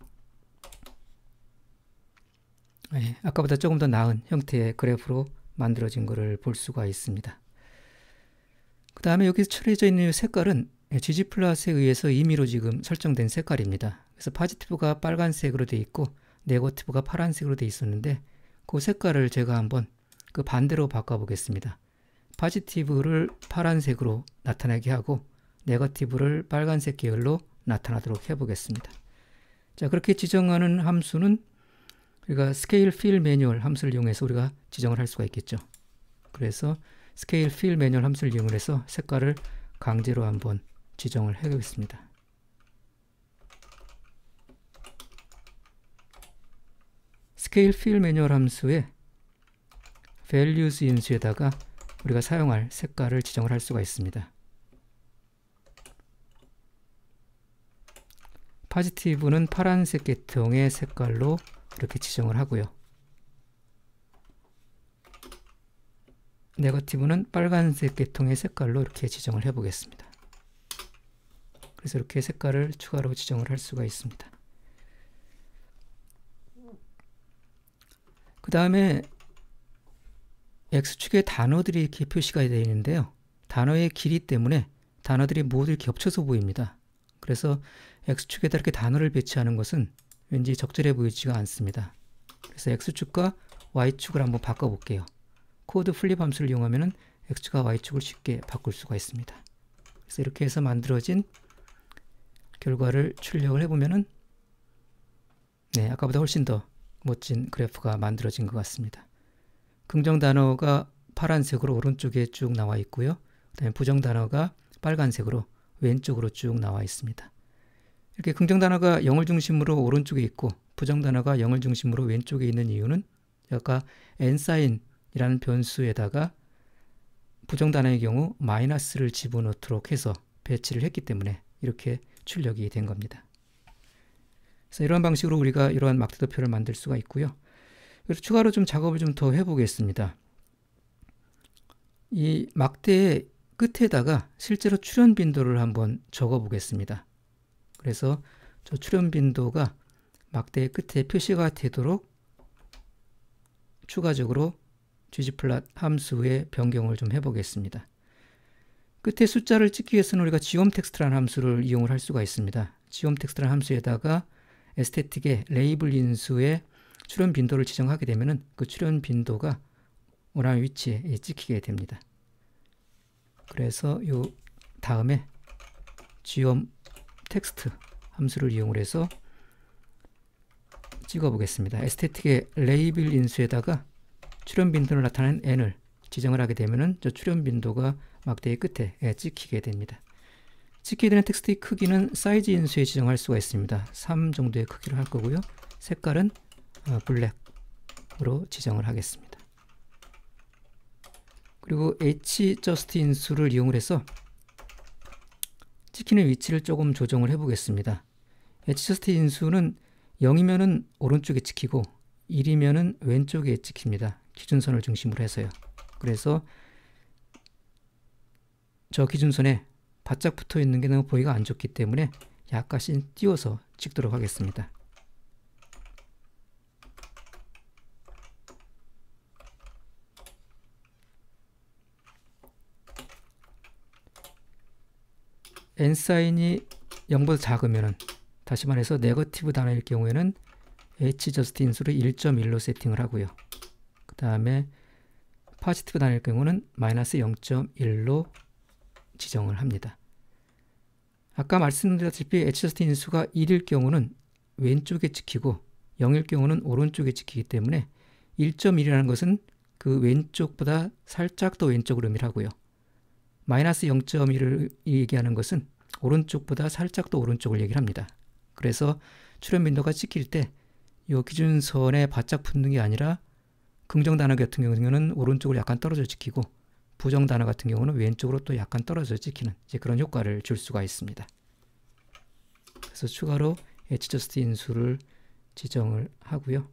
네, 아까보다 조금 더 나은 형태의 그래프로 만들어진 것을 볼 수가 있습니다. 그 다음에 여기 칠해져 있는 색깔은 gg플롯에 의해서 임의로 지금 설정된 색깔입니다. 그래서 파지티브가 빨간색으로 되어 있고 네거티브가 파란색으로 되어 있었는데 그 색깔을 제가 한번 그 반대로 바꿔 보겠습니다. 파지티브를 파란색으로 나타나게 하고 네거티브를 빨간색 계열로 나타나도록 해 보겠습니다. 자, 그렇게 지정하는 함수는 우리가 스케일 필 매뉴얼 함수를 이용해서 우리가 지정을 할 수가 있겠죠. 그래서 스케일 필 매뉴얼 함수를 이용해서 색깔을 강제로 한번 지정을 해 보겠습니다. 스케일 필 매뉴얼 함수에 values 인수에다가 우리가 사용할 색깔을 지정을 할 수가 있습니다. 파지티브는 파란색 계통의 색깔로 이렇게 지정을 하고요. 네거티브는 빨간색 계통의 색깔로 이렇게 지정을 해 보겠습니다. 그래서 이렇게 색깔을 추가로 지정을 할 수가 있습니다. 그 다음에 X축에 단어들이 이렇게 표시가 되어 있는데요. 단어의 길이 때문에 단어들이 모두 이렇게 겹쳐서 보입니다. 그래서 X축에다 이렇게 단어를 배치하는 것은 왠지 적절해 보이지가 않습니다. 그래서 X축과 Y축을 한번 바꿔 볼게요. 코드 플립 함수를 이용하면 X축과 Y축을 쉽게 바꿀 수가 있습니다. 그래서 이렇게 해서 만들어진 결과를 출력을 해보면은 네, 아까보다 훨씬 더 멋진 그래프가 만들어진 것 같습니다. 긍정 단어가 파란색으로 오른쪽에 쭉 나와 있고요. 그 다음에 부정 단어가 빨간색으로 왼쪽으로 쭉 나와 있습니다. 이렇게 긍정 단어가 영을 중심으로 오른쪽에 있고 부정 단어가 영을 중심으로 왼쪽에 있는 이유는 아까 nsign이라는 변수에다가 부정 단어의 경우 마이너스를 집어넣도록 해서 배치를 했기 때문에 이렇게 출력이 된 겁니다. 그래서 이런 방식으로 우리가 이러한 막대도표를 만들 수가 있고요. 그래서 추가로 좀 작업을 좀 더 해보겠습니다. 이 막대의 끝에다가 실제로 출현 빈도를 한번 적어 보겠습니다. 그래서 저 출현 빈도가 막대의 끝에 표시가 되도록 추가적으로 ggplot 함수의 변경을 좀 해보겠습니다. 끝에 숫자를 찍기 위해서는 우리가 geomtext라는 함수를 이용을 할 수가 있습니다. geomtext라는 함수에다가 에스테틱의 레이블 인수의 출현 빈도를 지정하게 되면은 그 출현 빈도가 원하는 위치에 찍히게 됩니다. 그래서 요 다음에 geomtext 함수를 이용을 해서 찍어 보겠습니다. 에스테틱의 레이블 인수에다가 출현 빈도를 나타내는 n을 지정을 하게 되면은 저 출현 빈도가 막대의 끝에 찍히게 됩니다. 찍히게 되는 텍스트의 크기는 사이즈 인수에 지정할 수가 있습니다. 삼 정도의 크기를 할 거고요. 색깔은 블랙으로 지정을 하겠습니다. 그리고 hjust 인수를 이용을 해서 찍히는 위치를 조금 조정을 해 보겠습니다. hjust 인수는 영이면은 오른쪽에 찍히고 일이면은 왼쪽에 찍힙니다. 기준선을 중심으로 해서요. 그래서 저 기준선에 바짝 붙어 있는 게 너무 보기가 안 좋기 때문에 약간씩 띄워서 찍도록 하겠습니다. n사인이 영보다 작으면은, 다시 말해서 네거티브 단어일 경우에는 hjust 인수를 일 점 일로 세팅을 하고요. 그 다음에 포지티브 단어일 경우는 마이너스 영 점 일로 지정을 합니다. 아까 말씀드렸다시피 hjust 인수가 일일 경우는 왼쪽에 찍히고 영일 경우는 오른쪽에 찍히기 때문에 일 점 일이라는 것은 그 왼쪽보다 살짝 더 왼쪽을 의미하고요. 마이너스 영 점 일을 얘기하는 것은 오른쪽보다 살짝 더 오른쪽을 얘기를 합니다. 그래서 출현 빈도가 찍힐 때 이 기준선에 바짝 붙는 게 아니라 긍정 단어 같은 경우는 오른쪽으로 약간 떨어져 찍히고 부정 단어 같은 경우는 왼쪽으로 또 약간 떨어져 찍히는 이제 그런 효과를 줄 수가 있습니다. 그래서 추가로 hjust 인수를 지정을 하고요.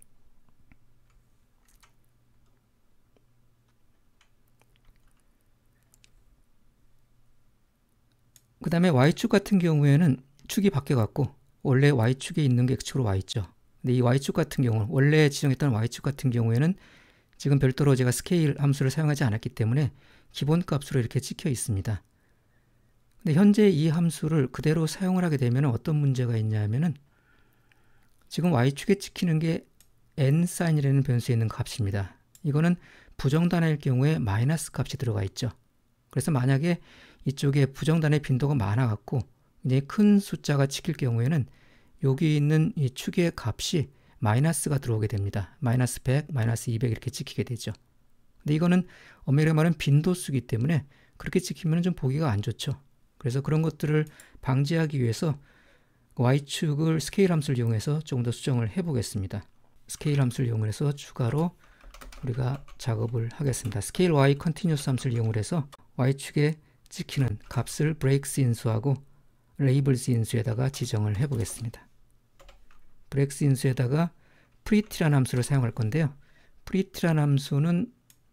그 다음에 y축 같은 경우에는 축이 바뀌어갖고 원래 y축에 있는 게 x축으로 와있죠. 근데 이 y축 같은 경우는 원래 지정했던 y축 같은 경우에는 지금 별도로 제가 스케일 함수를 사용하지 않았기 때문에 기본 값으로 이렇게 찍혀 있습니다. 근데 현재 이 함수를 그대로 사용을 하게 되면 어떤 문제가 있냐면은 지금 y축에 찍히는 게 n사인이라는 변수에 있는 값입니다. 이거는 부정단어일 경우에 마이너스 값이 들어가 있죠. 그래서 만약에 이쪽에 부정단의 빈도가 많아갖고 이제 큰 숫자가 찍힐 경우에는 여기 있는 이 축의 값이 마이너스가 들어오게 됩니다. 마이너스 백, 마이너스 이백 이렇게 찍히게 되죠. 근데 이거는 엄밀히 말하면 빈도수기 때문에 그렇게 찍히면 좀 보기가 안 좋죠. 그래서 그런 것들을 방지하기 위해서 y축을 스케일 함수를 이용해서 조금 더 수정을 해 보겠습니다. 스케일 함수를 이용해서 추가로 우리가 작업을 하겠습니다. 스케일 y 컨티뉴스 함수를 이용해서 y축에 찍히는 값을 breaks 인수하고 labels 인수에다가 지정을 해 보겠습니다. breaks 인수에다가 pretty라는 함수를 사용할 건데요. pretty라는 함수는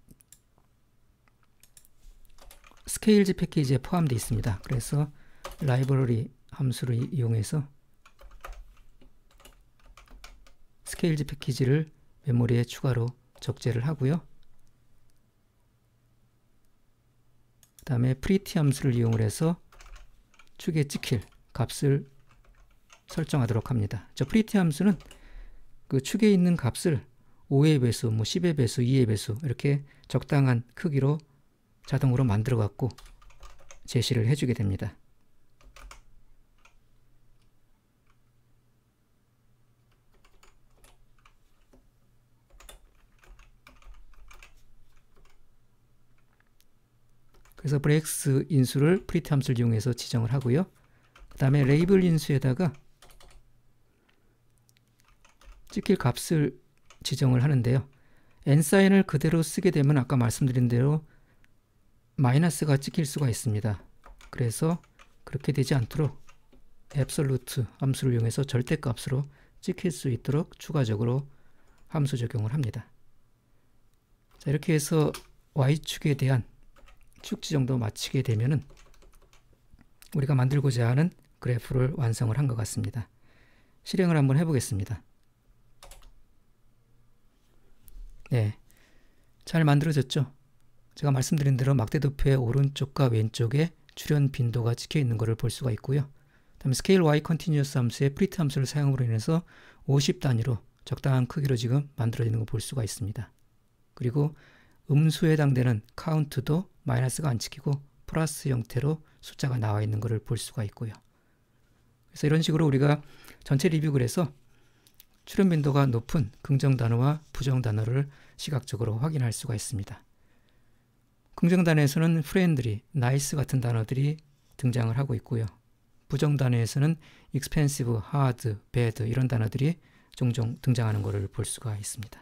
스케일즈 패키지에 포함되어 있습니다. 그래서 라이브러리 함수를 이용해서 스케일즈 패키지를 메모리에 추가로 적재를 하고요. 그 다음에 pretty 함수를 이용을 해서 축에 찍힐 값을 설정하도록 합니다. 저 pretty 함수는 그 축에 있는 값을 오의 배수, 뭐 십의 배수, 이의 배수 이렇게 적당한 크기로 자동으로 만들어 갖고 제시를 해주게 됩니다. 그래서 breaks 인수를 pretty 함수를 이용해서 지정을 하고요. 그 다음에 label 인수에다가 찍힐 값을 지정을 하는데요. n사인을 그대로 쓰게 되면 아까 말씀드린 대로 마이너스가 찍힐 수가 있습니다. 그래서 그렇게 되지 않도록 absolute 함수를 이용해서 절대값으로 찍힐 수 있도록 추가적으로 함수 적용을 합니다. 자, 이렇게 해서 y축에 대한 축 지정도 마치게 되면은 우리가 만들고자 하는 그래프를 완성을 한 것 같습니다. 실행을 한번 해보겠습니다. 네, 잘 만들어졌죠? 제가 말씀드린 대로 막대도표의 오른쪽과 왼쪽에 출현 빈도가 찍혀 있는 것을 볼 수가 있고요. 다음에 scale y continuous 함수의 프리트 함수를 사용으로 인해서 오십 단위로 적당한 크기로 지금 만들어지는 걸 볼 수가 있습니다. 그리고 음수에 해당되는 count도 마이너스가 안 찍히고 플러스 형태로 숫자가 나와 있는 것을 볼 수가 있고요. 그래서 이런 식으로 우리가 전체 리뷰글에서 출현 빈도가 높은 긍정 단어와 부정 단어를 시각적으로 확인할 수가 있습니다. 긍정 단어에서는 friendly, nice 같은 단어들이 등장을 하고 있고요. 부정 단어에서는 expensive, hard, bad 이런 단어들이 종종 등장하는 것을 볼 수가 있습니다.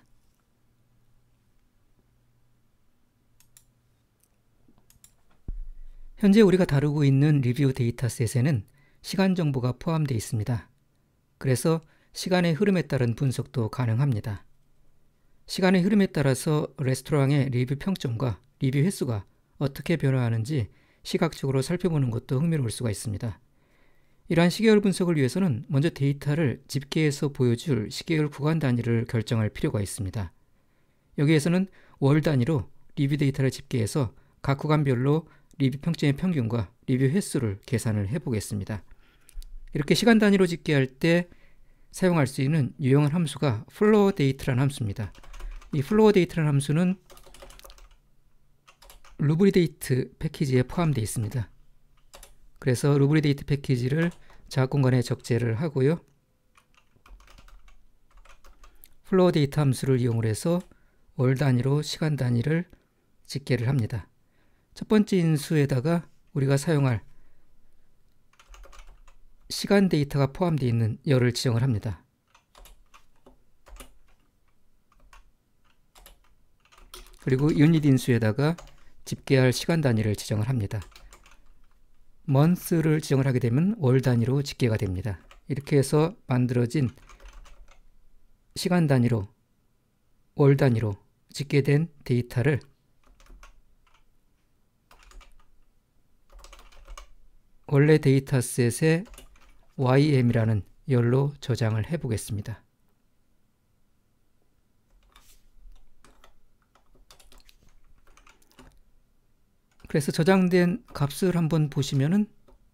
현재 우리가 다루고 있는 리뷰 데이터셋에는 시간 정보가 포함되어 있습니다. 그래서 시간의 흐름에 따른 분석도 가능합니다. 시간의 흐름에 따라서 레스토랑의 리뷰 평점과 리뷰 횟수가 어떻게 변화하는지 시각적으로 살펴보는 것도 흥미로울 수가 있습니다. 이러한 시계열 분석을 위해서는 먼저 데이터를 집계해서 보여줄 시계열 구간 단위를 결정할 필요가 있습니다. 여기에서는 월 단위로 리뷰 데이터를 집계해서 각 구간별로 리뷰 평점의 평균과 리뷰 횟수를 계산을 해보겠습니다. 이렇게 시간 단위로 집계할 때 사용할 수 있는 유용한 함수가 flow date라는 함수입니다. 이 flow date라는 함수는 루브리데이트 패키지에 포함되어 있습니다. 그래서 루브리데이트 패키지를 자학 공간에 적재를 하고요. flow date 함수를 이용해서 월 단위로 시간 단위를 집계를 합니다. 첫 번째 인수에다가 우리가 사용할 시간 데이터가 포함되어 있는 열을 지정을 합니다. 그리고 유닛 인수에다가 집계할 시간 단위를 지정을 합니다. month를 지정을 하게 되면 월 단위로 집계가 됩니다. 이렇게 해서 만들어진 시간 단위로 월 단위로 집계된 데이터를 원래 데이터셋의 와이엠이라는 열로 저장을 해 보겠습니다. 그래서 저장된 값을 한번 보시면은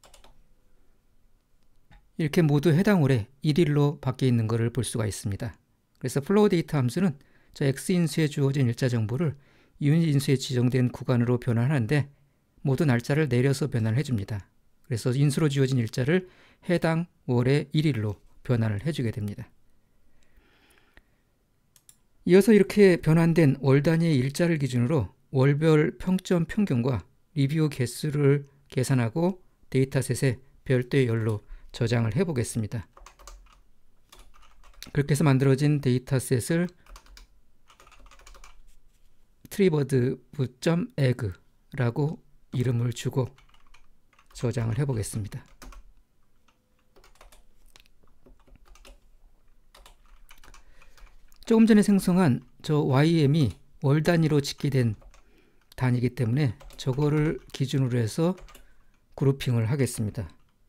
이렇게 모두 해당 월에 일일로 바뀌어 있는 것을 볼 수가 있습니다. 그래서 flow data 함수는 저 x인수에 주어진 일자 정보를 유닛 인수에 지정된 구간으로 변환하는데 모두 날짜를 내려서 변환을 해줍니다. 그래서 인수로 지어진 일자를 해당 월의 일일로 변환을 해주게 됩니다. 이어서 이렇게 변환된 월 단위의 일자를 기준으로 월별 평점 평균과 리뷰 개수를 계산하고 데이터셋에 별도의 열로 저장을 해 보겠습니다. 그렇게 해서 만들어진 데이터셋을 treebird.egg 라고 이름을 주고 저장을 해 보겠습니다. 조금 전에 생성한 저 와이엠이 월 단위로 집계된 단위이기 때문에 저거를 기준으로 해서 그룹핑을 하겠습니다.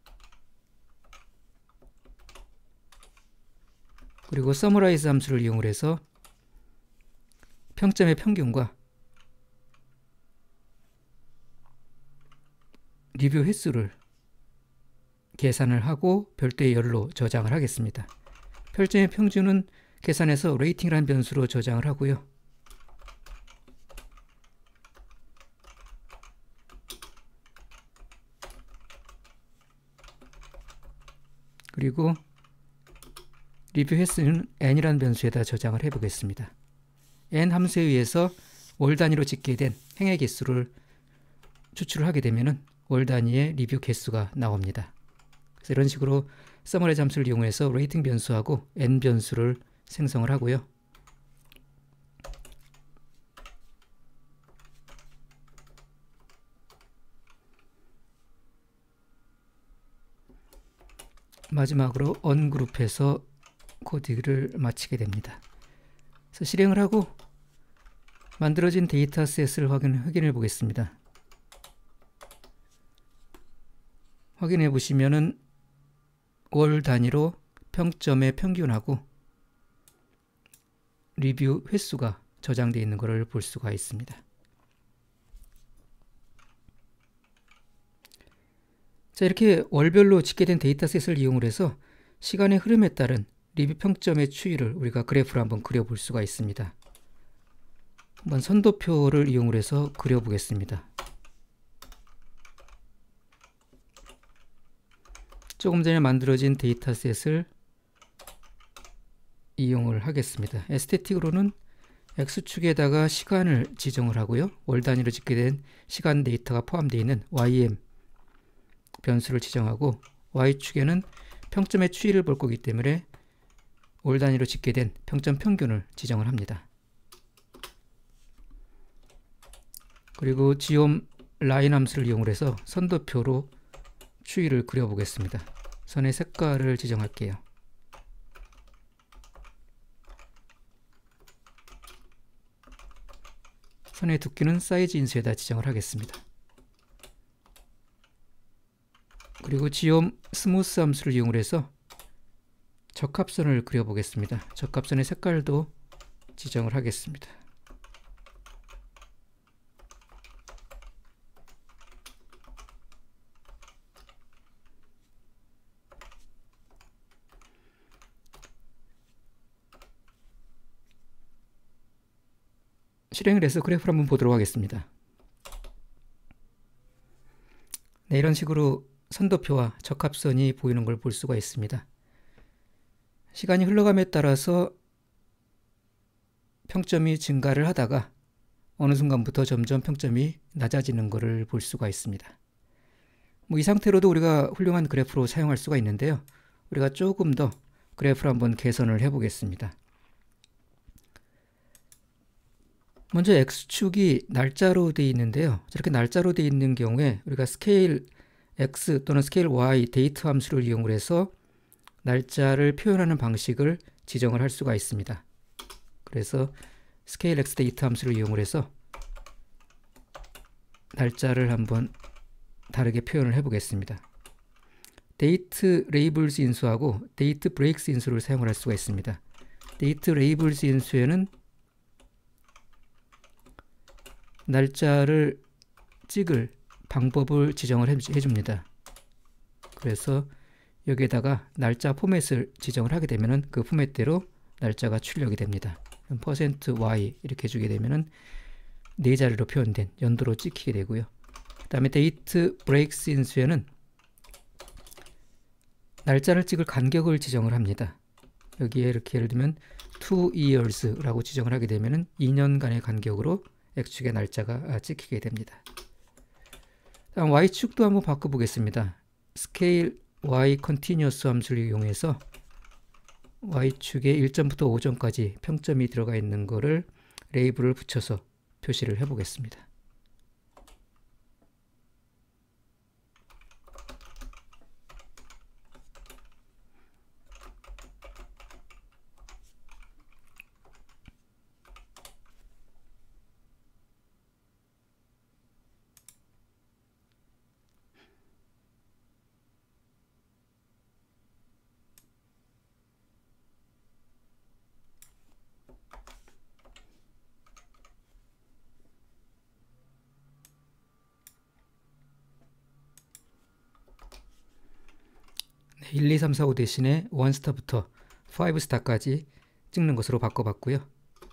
그리고 summarize 함수를 이용해서 평점의 평균과 리뷰 횟수를 계산을 하고 별도의 열로 저장을 하겠습니다. 평점의 평균은 계산해서 레이팅이라는 변수로 저장을 하고요. 그리고 리뷰 횟수는 n이라는 변수에다 저장을 해 보겠습니다. n 함수에 의해서 월 단위로 집계된 행의 개수를 추출을 하게 되면 월 단위의 리뷰 개수가 나옵니다. 그래서 이런 식으로 서머라이즈 함수를 이용해서 레이팅 변수하고 n 변수를 생성을 하고요. 마지막으로 언그룹해서 코드를 마치게 됩니다. 그래서 실행을 하고 만들어진 데이터셋을 확인, 확인해 보겠습니다. 확인해 보시면은 월 단위로 평점의 평균하고 리뷰 횟수가 저장되어 있는 것을 볼 수가 있습니다. 자, 이렇게 월별로 집계된 데이터셋을 이용을 해서 시간의 흐름에 따른 리뷰 평점의 추이를 우리가 그래프로 한번 그려볼 수가 있습니다. 한번 선도표를 이용을 해서 그려보겠습니다. 조금 전에 만들어진 데이터셋을 이용을 하겠습니다. 에스테틱으로는 X축에다가 시간을 지정을 하고요. 월 단위로 집계된 시간 데이터가 포함되어 있는 와이엠 변수를 지정하고 Y축에는 평점의 추이를 볼 거기 때문에 월 단위로 집계된 평점 평균을 지정을 합니다. 그리고 지옴 라인 함수를 이용해서 선도표로 추이를 그려보겠습니다. 선의 색깔을 지정할게요. 선의 두께는 사이즈 인수에다 지정을 하겠습니다. 그리고 지옴 스무스 함수를 이용해서 적합선을 그려보겠습니다. 적합선의 색깔도 지정을 하겠습니다. 실행을 해서 그래프를 한번 보도록 하겠습니다. 네, 이런 식으로 선도표와 적합선이 보이는 걸 볼 수가 있습니다. 시간이 흘러감에 따라서 평점이 증가를 하다가 어느 순간부터 점점 평점이 낮아지는 것을 볼 수가 있습니다. 뭐 이 상태로도 우리가 훌륭한 그래프로 사용할 수가 있는데요. 우리가 조금 더 그래프를 한번 개선을 해 보겠습니다. 먼저 X축이 날짜로 되어 있는데요. 저렇게 날짜로 되어 있는 경우에 우리가 스케일 X 또는 스케일 Y 데이트 함수를 이용을 해서 날짜를 표현하는 방식을 지정을 할 수가 있습니다. 그래서 스케일 X 데이트 함수를 이용을 해서 날짜를 한번 다르게 표현을 해 보겠습니다. 데이트 레이블스 인수하고 데이트 브레이크스 인수를 사용을 할 수가 있습니다. 데이트 레이블스 인수에는 날짜를 찍을 방법을 지정을 해줍니다. 그래서 여기에다가 날짜 포맷을 지정을 하게 되면은 그 포맷대로 날짜가 출력이 됩니다. 퍼센트 Y 이렇게 주게 되면은 네 자리로 표현된 연도로 찍히게 되고요. 그 다음에 데이트 브레이크스 인수에는 날짜를 찍을 간격을 지정을 합니다. 여기에 이렇게 예를 들면 two years라고 지정을 하게 되면은 이 년간의 간격으로 X축의 날짜가 찍히게 됩니다. 다음 Y축도 한번 바꿔보겠습니다. 스케일 Y 컨티뉴어스 함수를 이용해서 Y축에 일 점부터 오 점까지 평점이 들어가 있는 거를 레이블을 붙여서 표시를 해보겠습니다. 일, 이, 삼, 사, 오 대신에 일 스타부터 오 스타까지 찍는 것으로 바꿔봤고요.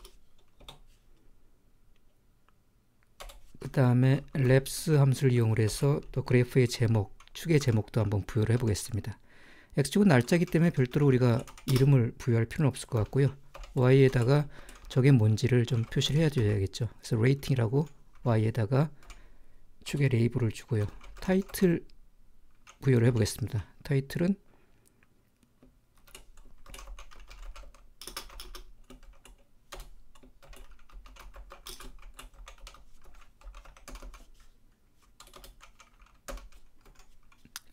그 다음에 랩스 함수를 이용을 해서 또 그래프의 제목, 축의 제목도 한번 부여를 해보겠습니다. X축은 날짜이기 때문에 별도로 우리가 이름을 부여할 필요는 없을 것 같고요. Y에다가 저게 뭔지를 좀 표시를 해줘야겠죠. 그래서 레이팅이라고 Y에다가 축의 레이블을 주고요. 타이틀 부여를 해보겠습니다. 타이틀은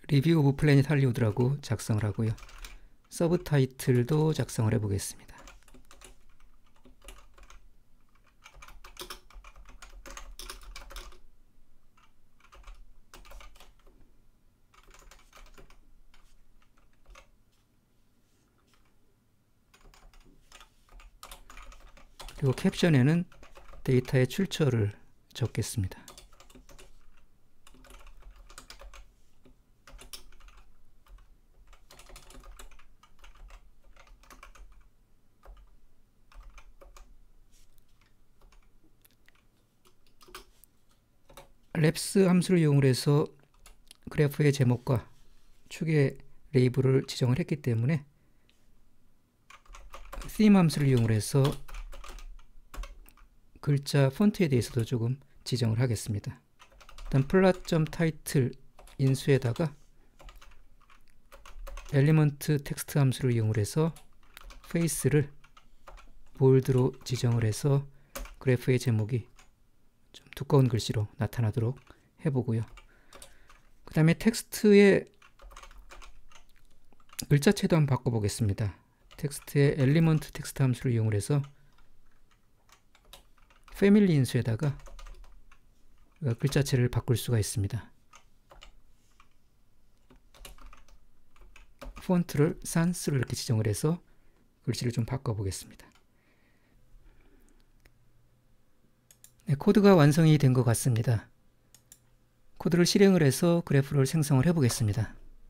리뷰 오브 플래닛 할리우드라고 작성을 하고요. 서브 타이틀도 작성을 해보겠습니다. 그리고 캡션에는 데이터의 출처를 적겠습니다. 랩스 함수를 이용해서 그래프의 제목과 축의 레이블을 지정을 했기 때문에 theme 함수를 이용해서 글자 폰트에 대해서도 조금 지정을 하겠습니다. 일단 plot.title 인수에다가 엘리먼트 텍스트 함수를 이용해서 face를 볼드로 지정을 해서 그래프의 제목이 좀 두꺼운 글씨로 나타나도록 해보고요. 그 다음에 텍스트의 글자체도 한번 바꿔보겠습니다. 텍스트의 엘리먼트 텍스트 함수를 이용해서 패밀리 인수에다가 글자체를 바꿀 수가 있습니다. 폰트를 산스로 이렇게 지정을 해서 글씨를 좀 바꿔보겠습니다. 네, 코드가 완성이 된 것 같습니다. 코드를 실행을 해서 그래프를 생성을 해보겠습니다.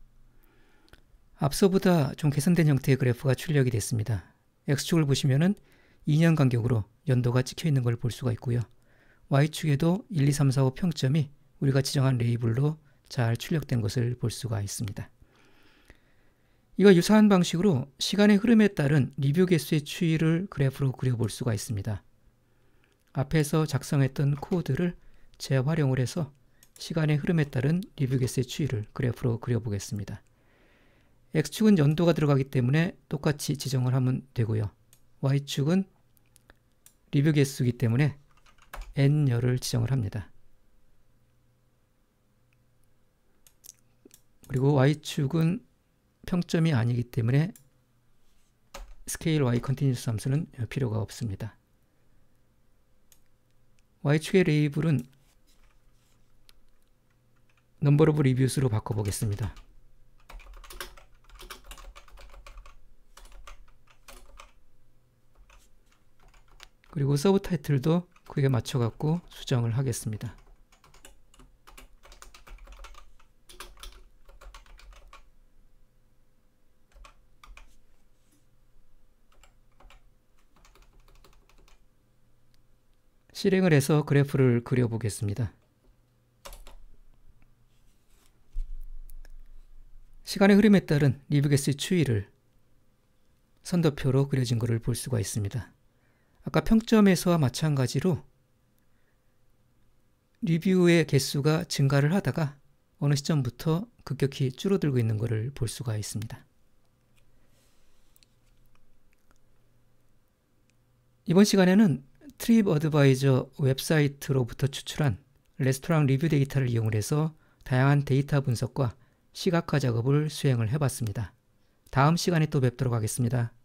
앞서보다 좀 개선된 형태의 그래프가 출력이 됐습니다. X축을 보시면은 이 년 간격으로 연도가 찍혀 있는 걸 볼 수가 있고요. Y축에도 일, 이, 삼, 사, 오 평점이 우리가 지정한 레이블로 잘 출력된 것을 볼 수가 있습니다. 이와 유사한 방식으로 시간의 흐름에 따른 리뷰 개수의 추이를 그래프로 그려볼 수가 있습니다. 앞에서 작성했던 코드를 재활용을 해서 시간의 흐름에 따른 리뷰 개수의 추이를 그래프로 그려보겠습니다. X축은 연도가 들어가기 때문에 똑같이 지정을 하면 되고요. Y축은 리뷰 개수이기 때문에 N열을 지정을 합니다. 그리고 Y축은 평점이 아니기 때문에 스케일 Y 컨티뉴스 함수는 필요가 없습니다. Y축의 레이블은 넘버 오브 리뷰스로 바꿔보겠습니다. 그리고 서브 타이틀도 그에 맞춰 갖고 수정을 하겠습니다. 실행을 해서 그래프를 그려보겠습니다. 시간의 흐름에 따른 리뷰 개수의 추이를 선도표로 그려진 것을 볼 수가 있습니다. 아까 평점에서와 마찬가지로 리뷰의 개수가 증가를 하다가 어느 시점부터 급격히 줄어들고 있는 것을 볼 수가 있습니다. 이번 시간에는 트립 어드바이저 웹사이트로부터 추출한 레스토랑 리뷰 데이터를 이용해서 다양한 데이터 분석과 시각화 작업을 수행을 해봤습니다. 다음 시간에 또 뵙도록 하겠습니다.